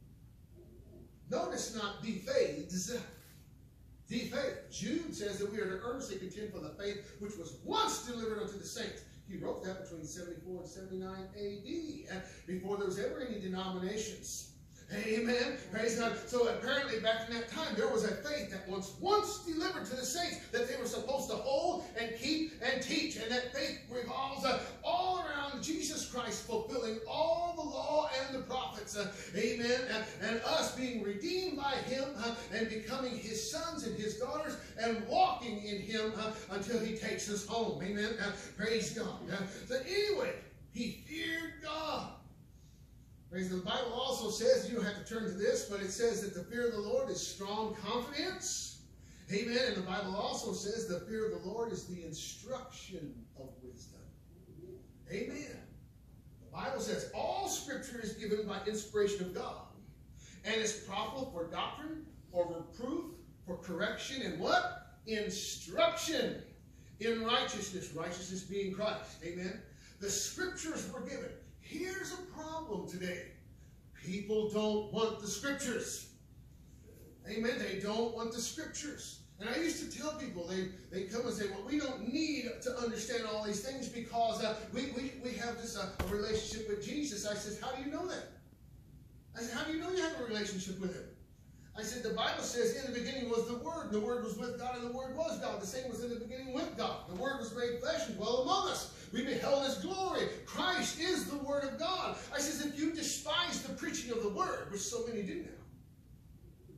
Notice not the faiths, the faith. Jude says that we are to earnestly contend for the faith which was once delivered unto the saints. He wrote that between 74 and 79 AD, before there was ever any denominations. Amen. Praise God. So apparently back in that time, there was a faith that was once delivered to the saints that they were supposed to hold and keep and teach. And that faith revolves all around Jesus Christ fulfilling all the law and the prophets. Amen. And us being redeemed by him and becoming his sons and his daughters and walking in him until he takes us home. Amen. Praise God. So anyway, he feared God. The Bible also says, you don't have to turn to this, but it says that the fear of the Lord is strong confidence. Amen. And the Bible also says the fear of the Lord is the instruction of wisdom. Amen. The Bible says all scripture is given by inspiration of God and is profitable for doctrine, for reproof, for correction, and what? Instruction in righteousness. Righteousness being Christ. Amen. The scriptures were given. Here's a problem today. People don't want the scriptures. Amen. They don't want the scriptures. And I used to tell people, they come and say, well, we don't need to understand all these things because we have this a relationship with Jesus. I said, how do you know that? I said, how do you know you have a relationship with him? I said, the Bible says, in the beginning was the Word, and the Word was with God, and the Word was God. The same was in the beginning with God. The Word was made flesh and dwelt among us. We beheld his glory. Christ is the Word of God. I says, if you despise the preaching of the Word, which so many do now,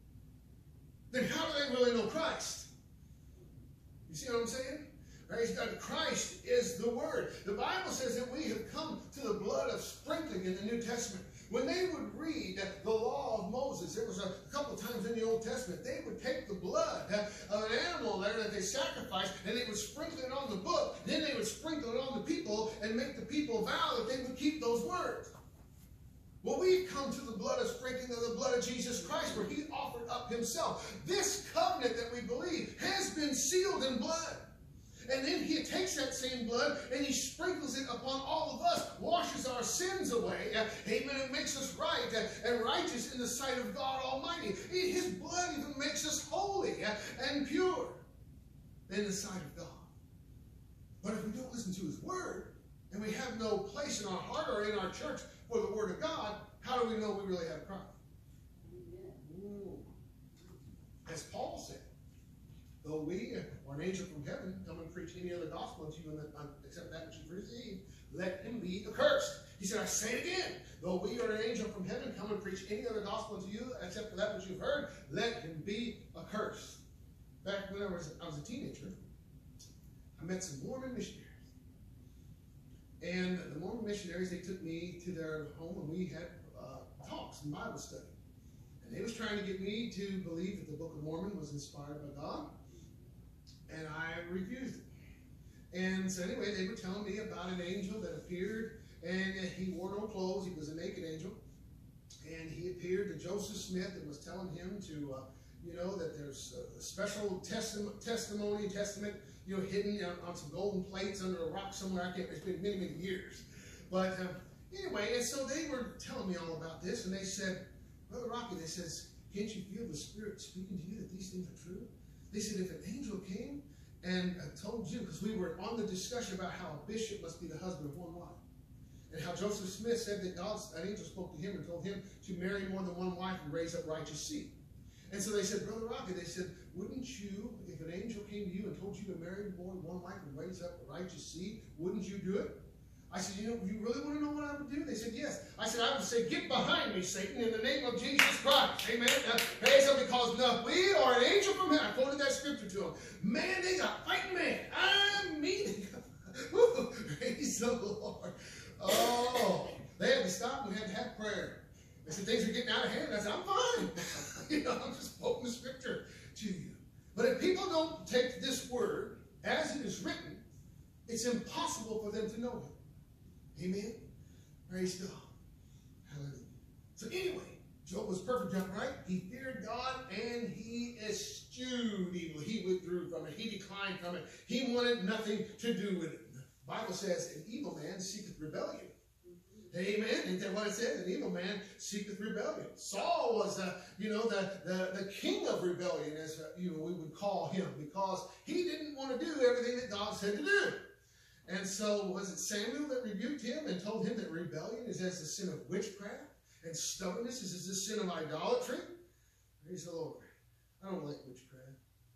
then how do they really know Christ? You see what I'm saying? Praise God. Christ is the Word. The Bible says that we have come to the blood of sprinkling in the New Testament. When they would read the law of Moses, there was a couple times in the Old Testament, they would take the blood of an animal there that they sacrificed, and they would sprinkle it on the book. Then they would sprinkle it on the people and make the people vow that they would keep those words. Well, we've come to the blood of sprinkling of the blood of Jesus Christ, where he offered up himself. This covenant that we believe has been sealed in blood. And then he takes that same blood and he sprinkles it upon all of us, washes our sins away. Amen. It makes us right and righteous in the sight of God Almighty. His blood even makes us holy and pure in the sight of God. But if we don't listen to his word and we have no place in our heart or in our church for the word of God, how do we know we really have Christ? As Paul said, though we or an angel from heaven come and preach any other gospel unto you except that which you received, let him be accursed. He said, I say it again. Though we or an angel from heaven come and preach any other gospel unto you except for that which you've heard, let him be accursed. Back when I was a teenager, I met some Mormon missionaries. And the Mormon missionaries, they took me to their home and we had talks and Bible study. And they was trying to get me to believe that the Book of Mormon was inspired by God. And I refused it. And so anyway, they were telling me about an angel that appeared, and he wore no clothes. He was a naked angel. And he appeared to Joseph Smith and was telling him to, that there's a special testament, hidden on some golden plates under a rock somewhere. It's been many, many years. But Anyway, and so they were telling me all about this, and they said, Brother Rocky, they says, can't you feel the Spirit speaking to you that these things are true? They said, if an angel came and told you, because we were on the discussion about how a bishop must be the husband of one wife, and how Joseph Smith said that an angel spoke to him and told him to marry more than one wife and raise up righteous seed. And so they said, Brother Rocky, they said, wouldn't you, if an angel came to you and told you to marry more than one wife and raise up a righteous seed, wouldn't you do it? I said, you really want to know what I would do? They said, yes. I said, I would say, get behind me, Satan, in the name of Jesus Christ. Amen. Praise him, because we are an angel from heaven. I quoted that scripture to them. Man, they got fighting man. I mean, praise the Lord. Oh, they had to stop. We had to have prayer. They said, things are getting out of hand. I said, I'm fine. I'm just quoting the scripture to you. But if people don't take this word as it is written, it's impossible for them to know him. Amen? Praise God. Hallelujah. So anyway, Job was perfect, right? He feared God and he eschewed evil. He withdrew from it. He declined from it. He wanted nothing to do with it. The Bible says, an evil man seeketh rebellion. Amen. Isn't that what it says? An evil man seeketh rebellion. Saul was, the king of rebellion, as we would call him, because he didn't want to do everything that God said to do. And so, was it Samuel that rebuked him and told him that rebellion is as the sin of witchcraft, and stubbornness is as the sin of idolatry? Praise the Lord. I don't like witchcraft.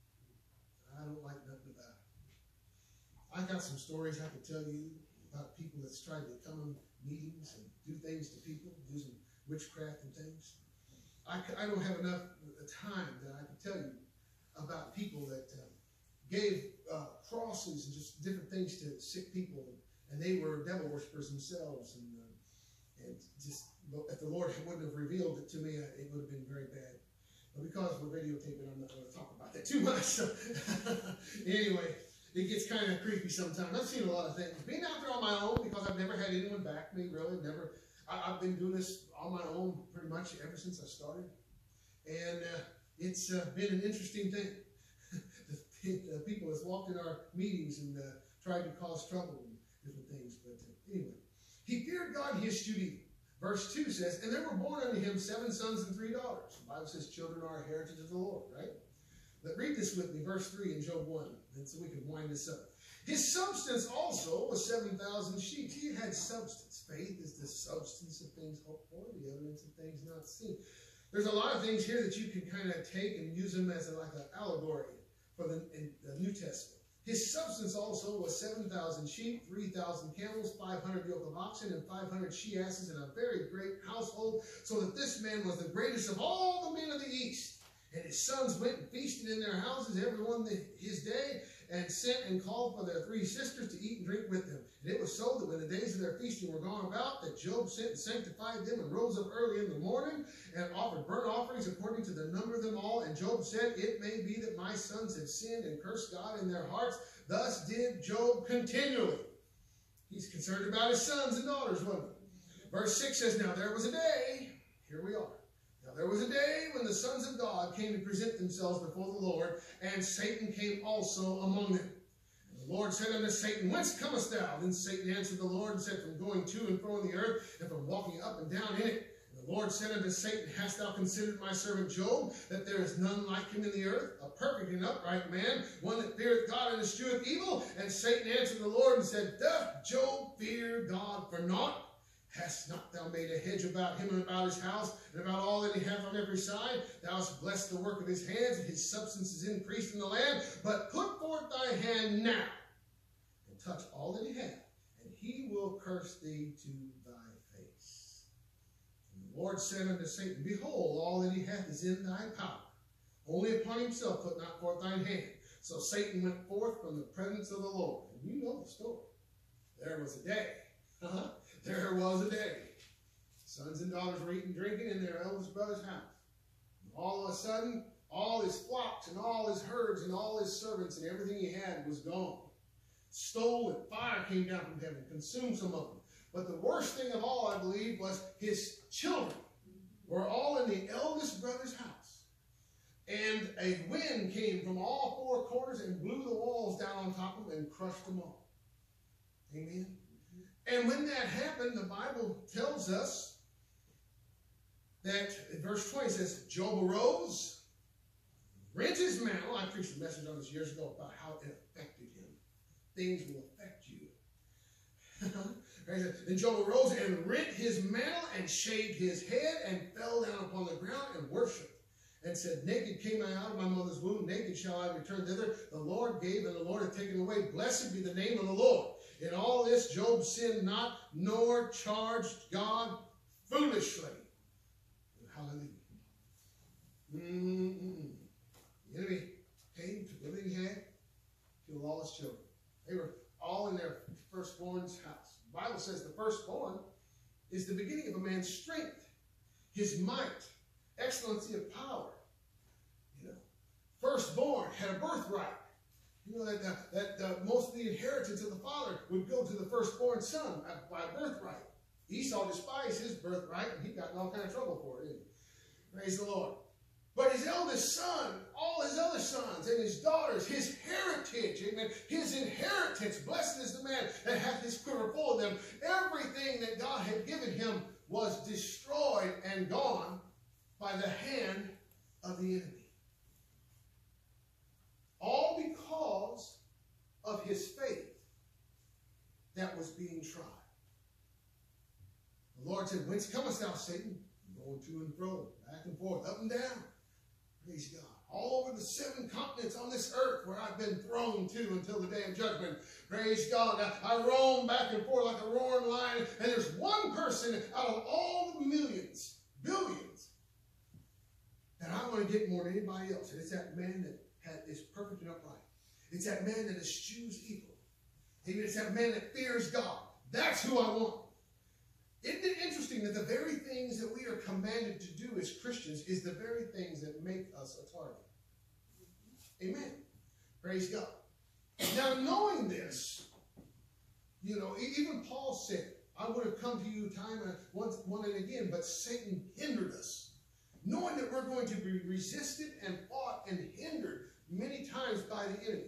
I don't like nothing about it. I got some stories I could tell you about people that's tried to come in meetings and do things to people using witchcraft and things. I don't have enough time that I can tell you about people that gave crosses and just different things to sick people, and they were devil worshippers themselves, and just, if the Lord wouldn't have revealed it to me, it would have been very bad. But because we're videotaping, I'm not going to talk about that too much. So anyway, it gets kind of creepy sometimes. I've seen a lot of things. Being out there on my own, because I've never had anyone back me, really. I've been doing this on my own pretty much ever since I started. And it's been an interesting thing. The people that's walked in our meetings and tried to cause trouble and different things. But anyway, he feared God, he eschewed evil. Verse 2 says, and there were born unto him 7 sons and 3 daughters. The Bible says children are a heritage of the Lord, right? But read this with me, verse 3 in Job 1, and so we can wind this up. His substance also was 7,000 sheep. He had substance. Faith is the substance of things hoped for, the evidence of things not seen. There's a lot of things here that you can kind of take and use them as like an allegory for the New Testament. His substance also was 7,000 sheep, 3,000 camels, 500 yoke of oxen, and 500 she-asses, and a very great household, so that this man was the greatest of all the men of the East. And his sons went and feasted in their houses, every one his day, and sent and called for their 3 sisters to eat and drink with them. And it was so that when the days of their feasting were gone about, that Job sent and sanctified them, and rose up early in the morning, and offered burnt offerings according to the number of them all. And Job said, it may be that my sons have sinned and cursed God in their hearts. Thus did Job continually. He's concerned about his sons and daughters, wasn't he? Verse 6 says, now there was a day, here we are. Now there was a day when the sons of God came to present themselves before the Lord, and Satan came also among them. And the Lord said unto Satan, whence comest thou? Then Satan answered the Lord and said, from going to and fro in the earth, and from walking up and down in it. And the Lord said unto Satan, hast thou considered my servant Job, that there is none like him in the earth, a perfect and upright man, one that feareth God and escheweth evil? And Satan answered the Lord and said, doth Job fear God for naught? Hast not thou made a hedge about him and about his house, and about all that he hath on every side? Thou hast blessed the work of his hands, and his substance is increased in the land. But put forth thy hand now, and touch all that he hath, and he will curse thee to thy face. And the Lord said unto Satan, behold, all that he hath is in thy power. Only upon himself put not forth thine hand. So Satan went forth from the presence of the Lord. And you know the story. There was a day. There was a day. Sons and daughters were eating and drinking in their eldest brother's house. And all of a sudden, all his flocks and all his herds and all his servants and everything he had was gone. Stolen. Fire came down from heaven, consumed some of them. But the worst thing of all, I believe, was his children were all in the eldest brother's house. And a wind came from all 4 corners and blew the walls down on top of them and crushed them all. Amen? And when that happened, the Bible tells us that in verse 20 says, Job arose, rent his mantle. I preached a message on this years ago about how it affected him. Things will affect you. Then Job arose and rent his mantle and shaved his head and fell down upon the ground and worshipped. And said, naked came I out of my mother's womb, naked shall I return thither. The Lord gave, and the Lord hath taken away. Blessed be the name of the Lord. In all this Job sinned not, nor charged God foolishly. Hallelujah. The enemy came, took everything he had, killed all his children. They were all in their firstborn's house. The Bible says the firstborn is the beginning of a man's strength, his might, excellency of power. You know, firstborn had a birthright. You know that most of the inheritance of the father would go to the firstborn son by birthright. Esau despised his birthright, and he got in all kind of trouble for it, didn't he? Praise the Lord. But his eldest son, all his other sons and his daughters, his heritage, amen, his inheritance, blessed is the man that hath his quiver full of them. Everything that God had given him was destroyed and gone by the hand of the enemy. All because of his faith that was being tried. The Lord said, whence comest thou, Satan? Going to and fro, back and forth, up and down. Praise God. All over the 7 continents on this earth where I've been thrown to until the day of judgment. Praise God. I roam back and forth like a roaring lion, and there's one person out of all the millions, billions, that I want to get more than anybody else. And it's that man that is perfect and upright. It's that man that eschews evil. It's that man that fears God. That's who I want. Isn't it interesting that the very things that we are commanded to do as Christians is the very things that make us a target? Amen. Praise God. Now, knowing this, you know, even Paul said, I would have come to you time and once and again, but Satan hindered us. Knowing that we're going to be resisted and fought and hindered many times by the enemy.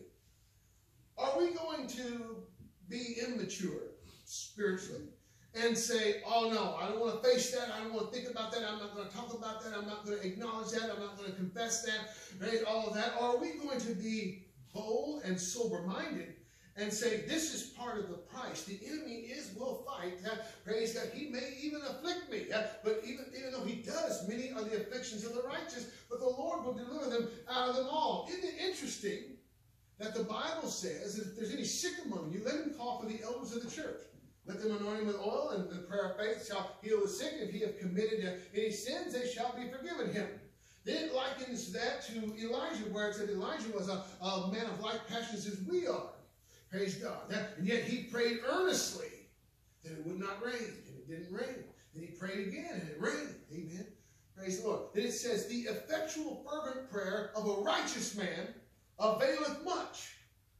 Are we going to be immature spiritually and say, oh no, I don't want to face that, I don't want to think about that, I'm not going to talk about that, I'm not going to acknowledge that, I'm not going to confess that, right? All of that? Or are we going to be bold and sober-minded and say, this is part of the price. The enemy will fight. Praise God. He may even afflict me. But even though he does, many are the afflictions of the righteous, but the Lord will deliver them out of them all. Isn't it interesting that the Bible says that if there's any sick among you, let him call for the elders of the church. Let them anoint him with oil, and the prayer of faith shall heal the sick. If he have committed any sins, they shall be forgiven him. Then it likens that to Elijah, where it said Elijah was a man of like passions as we are. Praise God. And yet he prayed earnestly that it would not rain. And it didn't rain. And he prayed again, and it rained. Amen. Praise the Lord. Then it says, the effectual fervent prayer of a righteous man availeth much.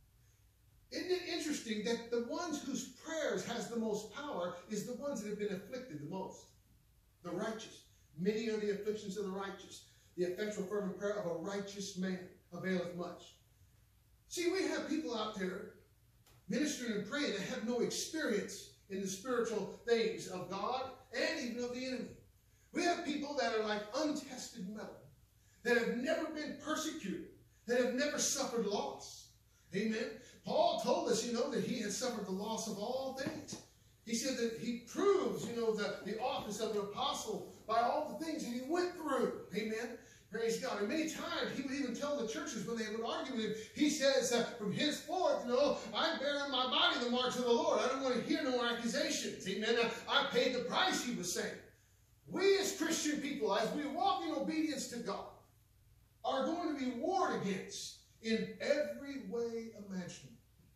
Isn't it interesting that the ones whose prayers has the most power is the ones that have been afflicted the most? The righteous. Many are the afflictions of the righteous. The effectual fervent prayer of a righteous man availeth much. See, we have people out there ministering and praying that have no experience in the spiritual things of God and even of the enemy. We have people that are like untested metal, that have never been persecuted, that have never suffered loss. Amen. Paul told us, that he had suffered the loss of all things. He said that he proves, the office of an apostle by all the things that he went through. Amen. Praise God. And many times he would even tell the churches when they would argue with him, he says, from henceforth, I bear in my body the marks of the Lord. I don't want to hear no accusations. Amen. I paid the price, he was saying. We as Christian people, as we walk in obedience to God, are going to be warred against in every way imaginable.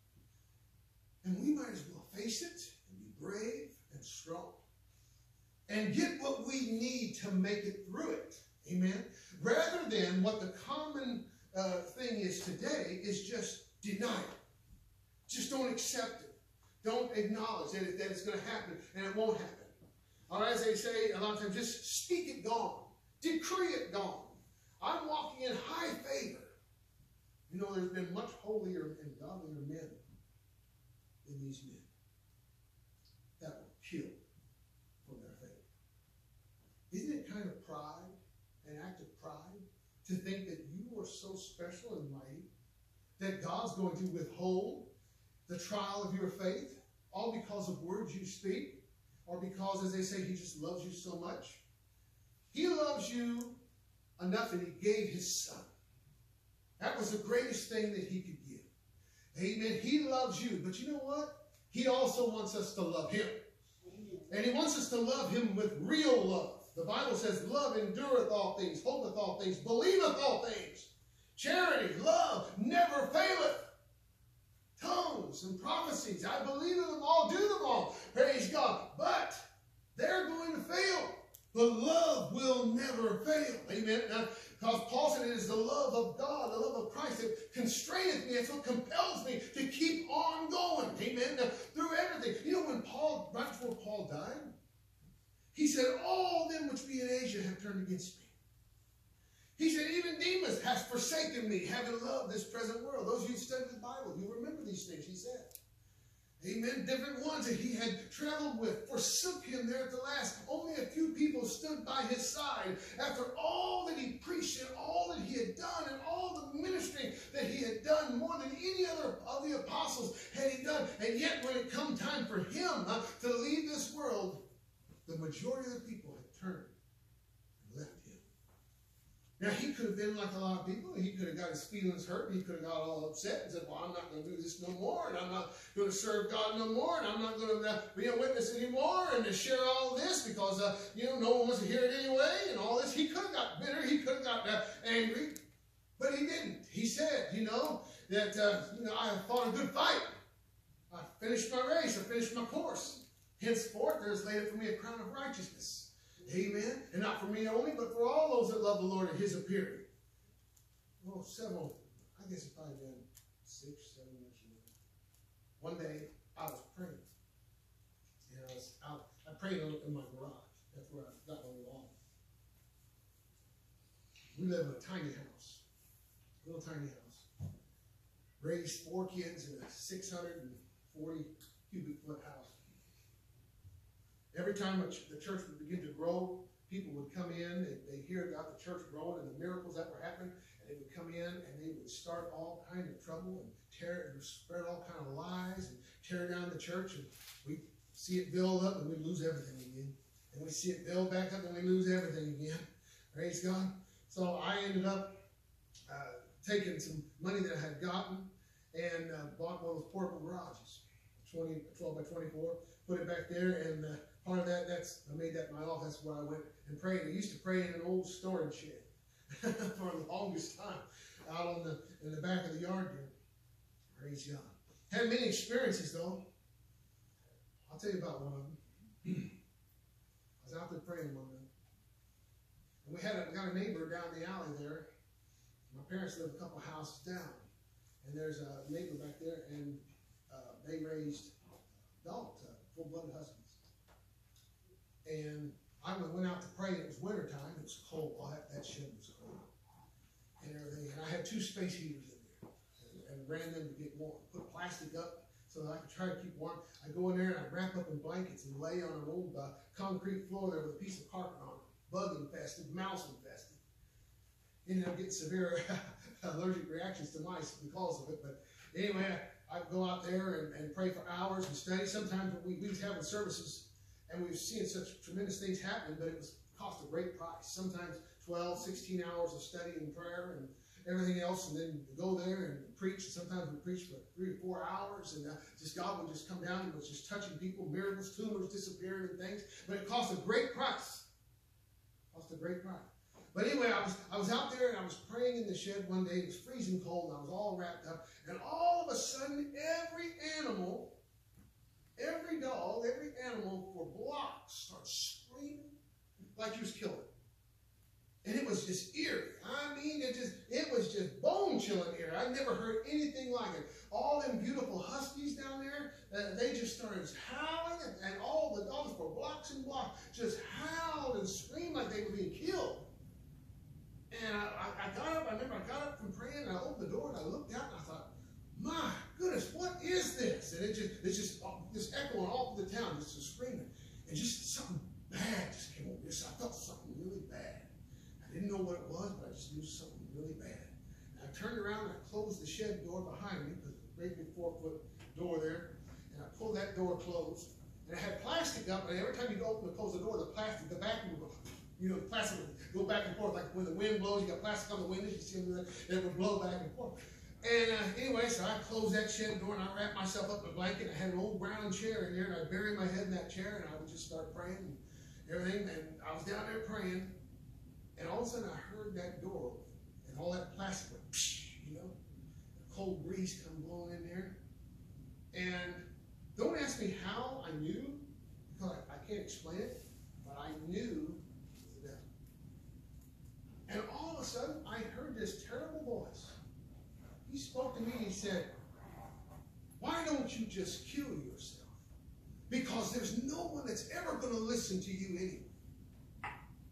And we might as well face it and be brave and strong and get what we need to make it through it. Amen. Rather than what the common thing is today is just denial. Just don't accept it. Don't acknowledge that it's going to happen and it won't happen. Or as they say a lot of times, just speak it gone. Decree it gone. I'm walking in high favor. There's been much holier and godlier men than these men. killed for their faith. Isn't it kind of pride, an act of pride, to think that you are so special and mighty that God's going to withhold the trial of your faith, all because of words you speak, or because, as they say, he just loves you so much? He loves you enough that he gave his son. That was the greatest thing that he could give. Amen. He loves you, but you know what? He also wants us to love him. And he wants us to love him with real love. The Bible says, love endureth all things, hopeth all things, believeth all things. Charity, love, never faileth. Tongues and prophecies, I believe in them all, do them all. Praise God. But they're going to fail. But love will never fail. Amen. Because Paul said it is the love of God, the love of Christ that constraineth me. It's what compels me to keep on going. Amen. Through everything. You know, when Paul, right before Paul died, he said, all them which be in Asia have turned against me. He said, even Demas has forsaken me, having loved this present world. Those of you who study the Bible, you remember these things he said. Amen. Different ones that he had traveled with forsook him there at the last. Only a few people stood by his side after all that he preached and all that he had done and all the ministry that he had done, more than any other of the apostles had he done. And yet when it come time for him to leave this world, the majority of the people had turned and left him. Now, he could have been like a lot of people. He could have got his feelings hurt. He could have got all upset and said, well, I'm not going to do this no more, and I'm not going to serve God no more, and I'm not going to be a witness anymore and to share all this because, no one wants to hear it anyway and all this. He could have got bitter. He could have got angry, but he didn't. He said, that, I have fought a good fight. I finished my race. I finished my course. Henceforth, there is laid up for me a crown of righteousness. Amen. And not for me only, but for all those that love the Lord at his appearing. Oh, I guess it's probably been 6, 7 years ago. One day, I was praying. And I prayed in my garage. That's where I got my little office. We live in a tiny house. Little tiny house. Raised 4 kids in a 640 cubic foot house. Every time the church would begin to grow, people would come in, they'd hear about the church growing and the miracles that were happening, and they would come in and they would start all kind of trouble and spread all kind of lies and tear down the church, and we'd see it build up and we'd lose everything again. And we see it build back up and we lose everything again. Praise God. So I ended up taking some money that I had gotten and bought one of those portable garages, 12 by 24, put it back there, and part of that, I made that my office. That's where I went and prayed. I used to pray in an old storage shed for the longest time, out in the back of the yard there. Praise God. Had many experiences though. I'll tell you about one of them. I was out there praying one night, and we got a neighbor down the alley there. My parents live a couple houses down, and there's a neighbor back there, and they raised dogs, full-blooded huskies. And I went out to pray. It was wintertime. It was cold. Well, that shed was cold and everything. And I had 2 space heaters in there and ran them to get warm. Put plastic up so that I could try to keep warm. I go in there and I wrap up in blankets and lay on an old concrete floor there with a piece of carpet on it. Bug infested, mouse infested. Ended up getting severe allergic reactions to mice because of it. But anyway, I would go out there and pray for hours and study. Sometimes we was having services, and we were seeing such tremendous things happening, but it was cost a great price. Sometimes 12, 16 hours of study and prayer and everything else, and then go there and preach. Sometimes we preach for 3 or 4 hours, and just God would just come down and was just touching people, miracles, tumors disappearing and things. But it cost a great price. Cost a great price. But anyway, I was out there and I was praying in the shed one day. It was freezing cold, and I was all wrapped up. And all of a sudden, every animal, every dog, every animal for blocks starts screaming like he was killing. And it was just eerie. I mean, it was just bone-chilling eerie. I'd never heard anything like it. All them beautiful huskies down there, they just started howling, and all the dogs for blocks and blocks just howled and screamed like they were being killed. And I got up, I remember I got up from praying, and I opened the door, and I looked out, and I thought, my goodness, what is this? And it's just echoing all through the town, just screaming. bad. I didn't know what it was, but I just knew something really bad. And I turned around and I closed the shed door behind me, because it's a great big 4-foot door there, and I pulled that door closed. And it had plastic up, and every time you open and close the door, the plastic, the vacuum would go, the plastic would go back and forth, like when the wind blows, you got plastic on the windows, you see them, and it would blow back and forth. And anyway, so I closed that shed door, and I wrapped myself up in a blanket. I had an old brown chair in there, and I buried my head in that chair, and I would just start praying and everything. And I was down there praying, and all of a sudden I heard that door open, and all that plastic went, a cold breeze come blowing in there. And don't ask me how I knew, because I can't explain it, but I knew it was the devil. And all of a sudden, I heard this terrible voice. He spoke to me and he said, why don't you just kill yourself? Because there's no one that's ever going to listen to you anyway.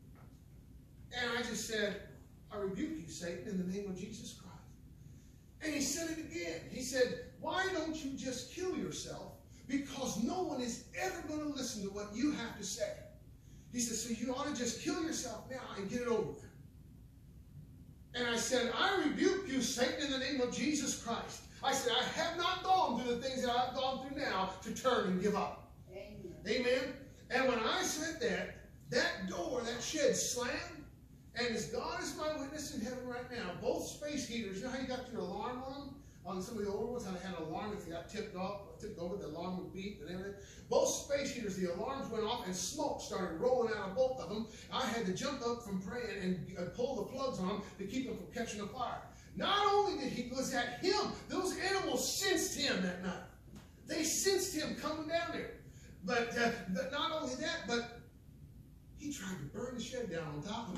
And I just said, I rebuke you, Satan, in the name of Jesus Christ. And he said it again. He said, why don't you just kill yourself? Because no one is ever going to listen to what you have to say. He said, so you ought to just kill yourself now and get it over with. And I said, I rebuke you, Satan, in the name of Jesus Christ. I said, I have not gone through the things that I've gone through now to turn and give up. Amen. Amen. And when I said that, that door, that shed slammed. And as God is my witness in heaven right now, both space heaters, you know how you got your alarm on them? On some of the older ones, how they had an alarm, if you got tipped over, the alarm would beep and everything. Both space heaters, the alarms went off and smoke started rolling out of both of them. I had to jump up from praying and pull the plugs on them to keep them from catching a fire. Not only was that him, those animals sensed him that night. They sensed him coming down there. But not only that, but he tried to burn the shed down on top of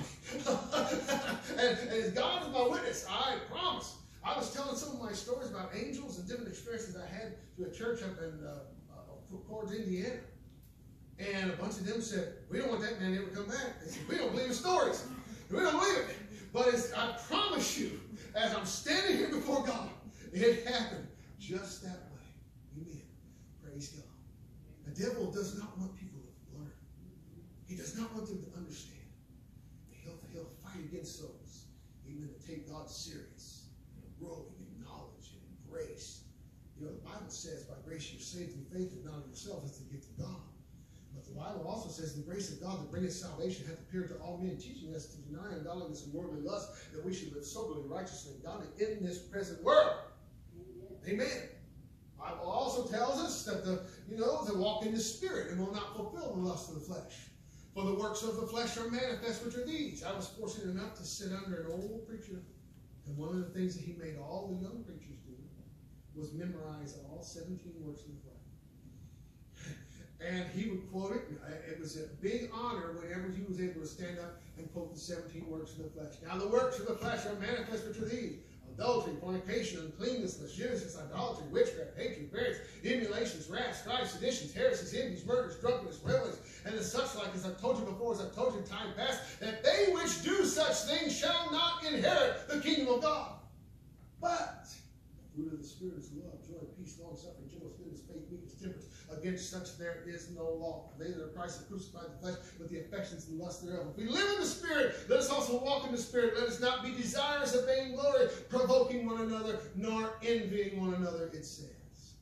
me. and as God is my witness, I promise. I was telling some of my stories about angels and different experiences I had to a church up in Cords, Indiana. And a bunch of them said, we don't want that man to ever come back. They said, we don't believe his stories. We don't believe it. But I promise you, as I'm standing here before God, it happened just that way. Amen. Praise God. The devil does not want people to learn. He does not want them to understand. He'll fight against those, even to take God serious, growing in knowledge and in grace. The Bible says, by grace you're saved through faith, and not of yourself, it's the gift of God. But the Bible also says, the grace of God that bringeth salvation hath appeared to all men, teaching us to deny ungodliness and worldly lust, that we should live soberly, righteously, and godly in this present world. Amen. The Bible also tells us that to walk in the Spirit and will not fulfill the lust of the flesh. For the works of the flesh are manifest, which are these. I was fortunate enough to sit under an old preacher, and one of the things that he made all the young preachers do was memorize all 17 works of the flesh. And he would quote it. It was a big honor whenever he was able to stand up and quote the 17 works of the flesh. Now the works of the flesh are manifest, which are these: adultery, fornication, uncleanness, lasciviousness, idolatry, witchcraft, hatred, variance, emulations, wrath, strife, seditions, heresies, envies, murders, drunkenness, revelings, and the such like, as I've told you before, as I've told you in time past, that they which do such things shall not inherit the kingdom of God. But the fruit of the Spirit is love, joy, peace, long-suffering, gentleness, goodness, faith, meekness, temperance. Against such there is no law. They that are Christ have crucified the flesh with the affections and lust thereof. If we live in the Spirit, let us also walk in the Spirit. Let us not be desirous of vainglory, provoking one another, nor envying one another, it says.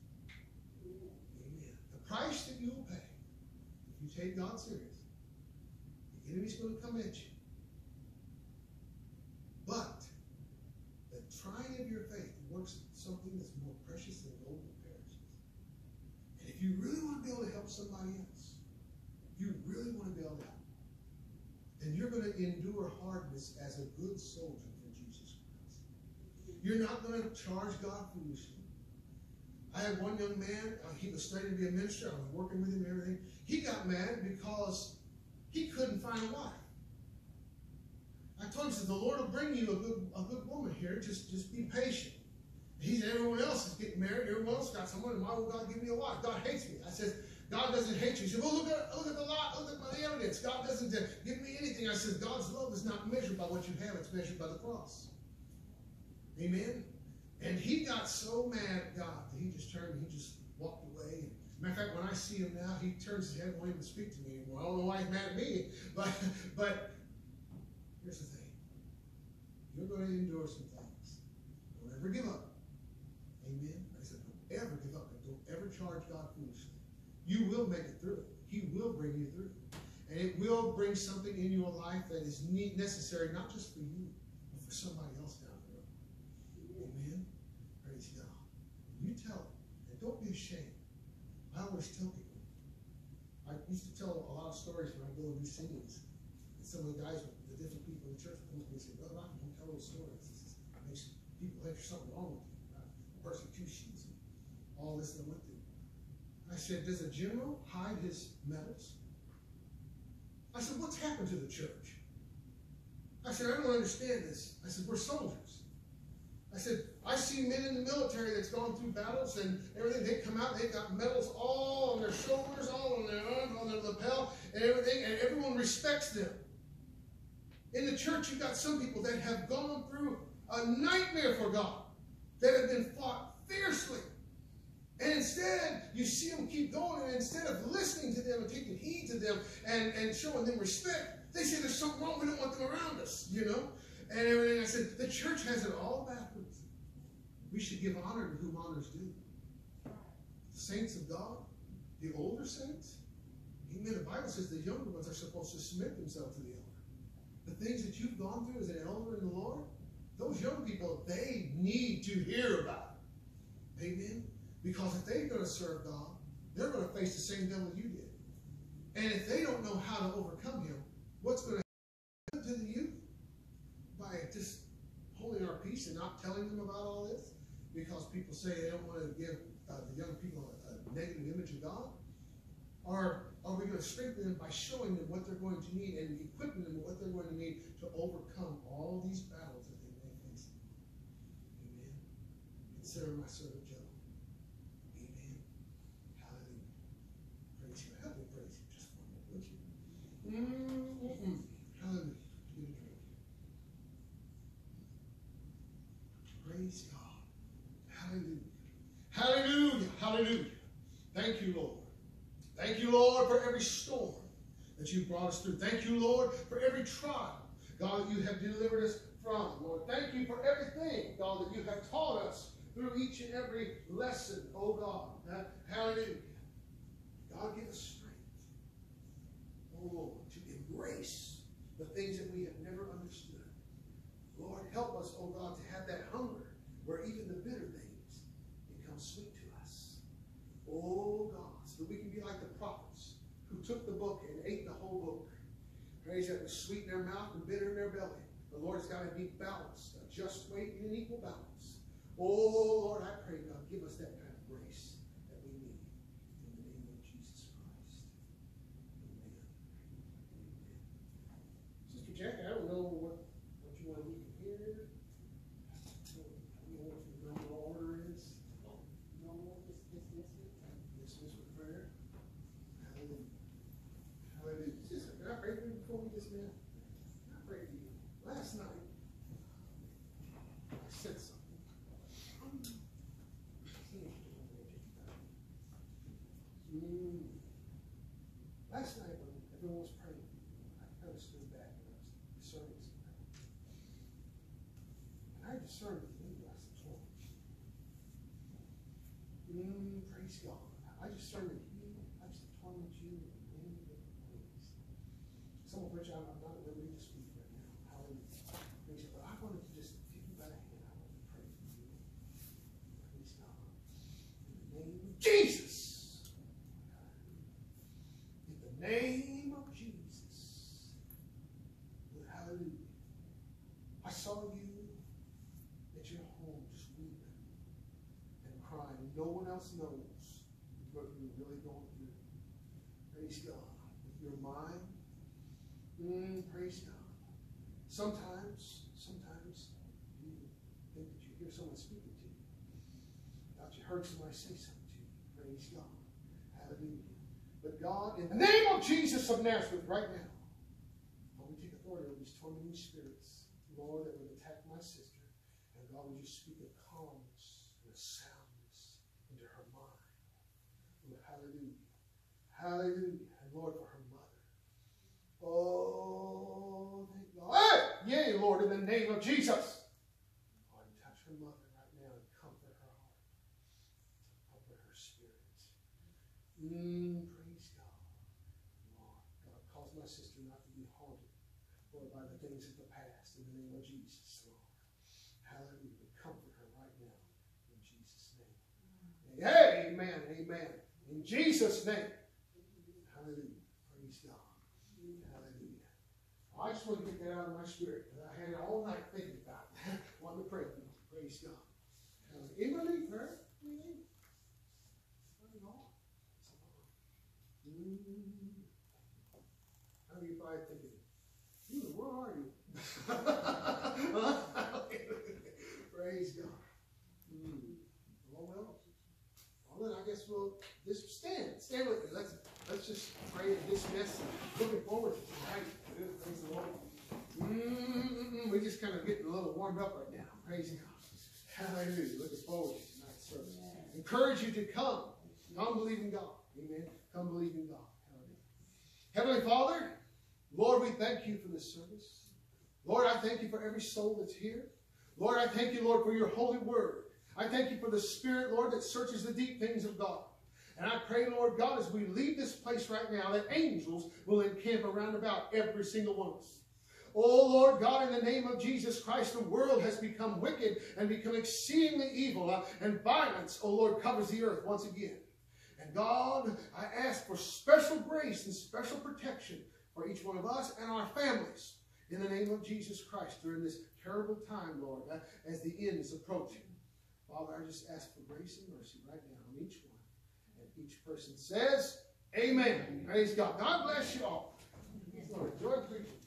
Amen. The price that you will pay, if you take God serious, the enemy's going to come at you. But the trying of your faith works something that's more precious than gold that perishes. And if you really want to be able to help somebody else, if you really want to be able to help, then you're going to endure hardness as a good soldier for Jesus Christ. You're not going to charge God foolishly. I had one young man, he was studying to be a minister. I was working with him and everything. He got mad because he couldn't find a wife. I told him, the Lord will bring you a good woman here. Just be patient. He said, everyone else is getting married. Everyone else got someone. And why will God give me a wife? God hates me. I said, God doesn't hate you. He said, well, look at the lot. Look at the evidence. God doesn't give me anything. I said, God's love is not measured by what you have. It's measured by the cross. Amen? And he got so mad at God that he just turned and he just walked away. Matter of fact, when I see him now, he turns his head and won't even speak to me anymore. I don't know why he's mad at me. But here's the thing. You're going to endure some things. Don't ever give up. Amen. I said, don't ever give up and don't ever charge God foolishly. You will make it through it. He will bring you through. And it will bring something in your life that is necessary, not just for you, but for somebody else down the road. Amen. Praise God. You tell them. And don't be ashamed. I always tell people. I used to tell a lot of stories when I go and do singings. And some of the guys, the different people in the church would come to me and say, Brother Rocky, don't tell those stories. It makes people think there's something wrong with you. Persecutions and all this that I went through. I said, does a general hide his medals? I said, what's happened to the church? I said, I don't understand this. I said, we're soldiers. I said, I see men in the military that's gone through battles and everything. They come out, they've got medals all on their shoulders, all on their arms, on their lapel, and everything, and everyone respects them. In the church, you've got some people that have gone through a nightmare for God, that have been fought fiercely. And instead, you see them keep going, and instead of listening to them and taking heed to them and showing them respect, they say there's something wrong, we don't want them around us, you know? And everything. I said, the church has it all backwards. We should give honor to whom honors due. The saints of God, the older saints. Amen. The Bible says the younger ones are supposed to submit themselves to the elder. The things that you've gone through as an elder in the Lord, those young people, they need to hear about it. Amen. Because if they're going to serve God, they're going to face the same devil you did. And if they don't know how to overcome him, what's going to happen to the youth? By just holding our peace and not telling them about all this? Because people say they don't want to give the young people a negative image of God? Or are we going to strengthen them by showing them what they're going to need and equipping them with what they're going to need to overcome all these battles that they may face? Amen. Consider my servant Job. Amen. Hallelujah. Praise you. Help me praise you just for a minute, would you? Hallelujah. Get a drink. Praise God. Hallelujah. Hallelujah. Hallelujah. Thank you, Lord. Thank you, Lord, for every storm that you've brought us through. Thank you, Lord, for every trial, God, that you have delivered us from. Lord, thank you for everything, God, that you have taught us through each and every lesson, oh God. Hallelujah. God, give us strength, oh Lord, to embrace the things that we have never understood. Lord, help us, oh God, to have that hunger where even the bitter things become sweet to us. Oh God, so that we can be like the prophets who took the book and ate the whole book. Praise that was sweet in their mouth and bitter in their belly. The Lord's got to be balanced, a just weight and an equal balance. Oh Lord, I pray, God, give us that kind of grace that we need. In the name of Jesus Christ. Amen. Amen. Sister Jack, I don't know what you want to leave here. I don't know what your normal order is. Dismiss with prayer. Hallelujah. Hallelujah. Sister, can I pray for you before we dismiss? Can I pray for you? Last night, I said something. Last night, when everyone was praying, I kind of stood back and I was discerning something. And I discerned that maybe I was the torch. Praise God. I discerned that he likes to torment you in many different ways. Some of which I'm not at liberty to speak right now. Hallelujah. Praise God. But I wanted to just give you by the hand. I wanted to pray for you. Praise God. In the name of Jesus. In the name of Jesus. Hallelujah. I saw you at your home just weeping and crying. No one else knows what you're really going through. Praise God. With your mind. Praise God. Sometimes you think that you hear someone speaking to you. Thought you heard somebody say something to you. Praise God. Hallelujah. But God, in the name of Jesus of Nazareth, right now, we take authority over these tormenting spirits, Lord, that would attack my sister. And God, would you speak a calmness and a soundness into her mind. Lord, hallelujah. Hallelujah. And Lord, for her mother. Oh, thank God. Hey! Lord, in the name of Jesus. Lord, touch her mother right now and comfort her heart. Comfort her spirit. Praise God. Lord, God, cause my sister not to be haunted, Lord, by the things of the past, in the name of Jesus, Lord. Hallelujah. Comfort her right now, in Jesus' name. Amen. Amen. In Jesus' name. Hallelujah. Praise God. Hallelujah. I just want to get that out of my spirit. I had it all night thinking about it. Wanted to pray for you. Praise God. Emily, her? How are you probably thinking, where are you? Praise God. Well, then I guess we'll just stand with me. Let's just pray and dismiss. Looking forward to tonight. Praise the Lord. We're just kind of getting a little warmed up right now. Praise God. Hallelujah. Looking forward to tonight's service. Encourage you to come. Come believe in God. Amen. Come believe in God. Hallelujah. Heavenly Father, Lord, we thank you for this service. Lord, I thank you for every soul that's here. Lord, I thank you, Lord, for your holy word. I thank you for the Spirit, Lord, that searches the deep things of God. And I pray, Lord God, as we leave this place right now, that angels will encamp around about every single one of us. Oh, Lord God, in the name of Jesus Christ, the world has become wicked and become exceedingly evil, and violence, oh Lord, covers the earth once again. And God, I ask for special grace and special protection for each one of us and our families in the name of Jesus Christ during this terrible time, Lord, as the end is approaching. Father, I just ask for grace and mercy right now on each one. And each person says, amen. Praise God. God bless you all. Lord, enjoy preaching.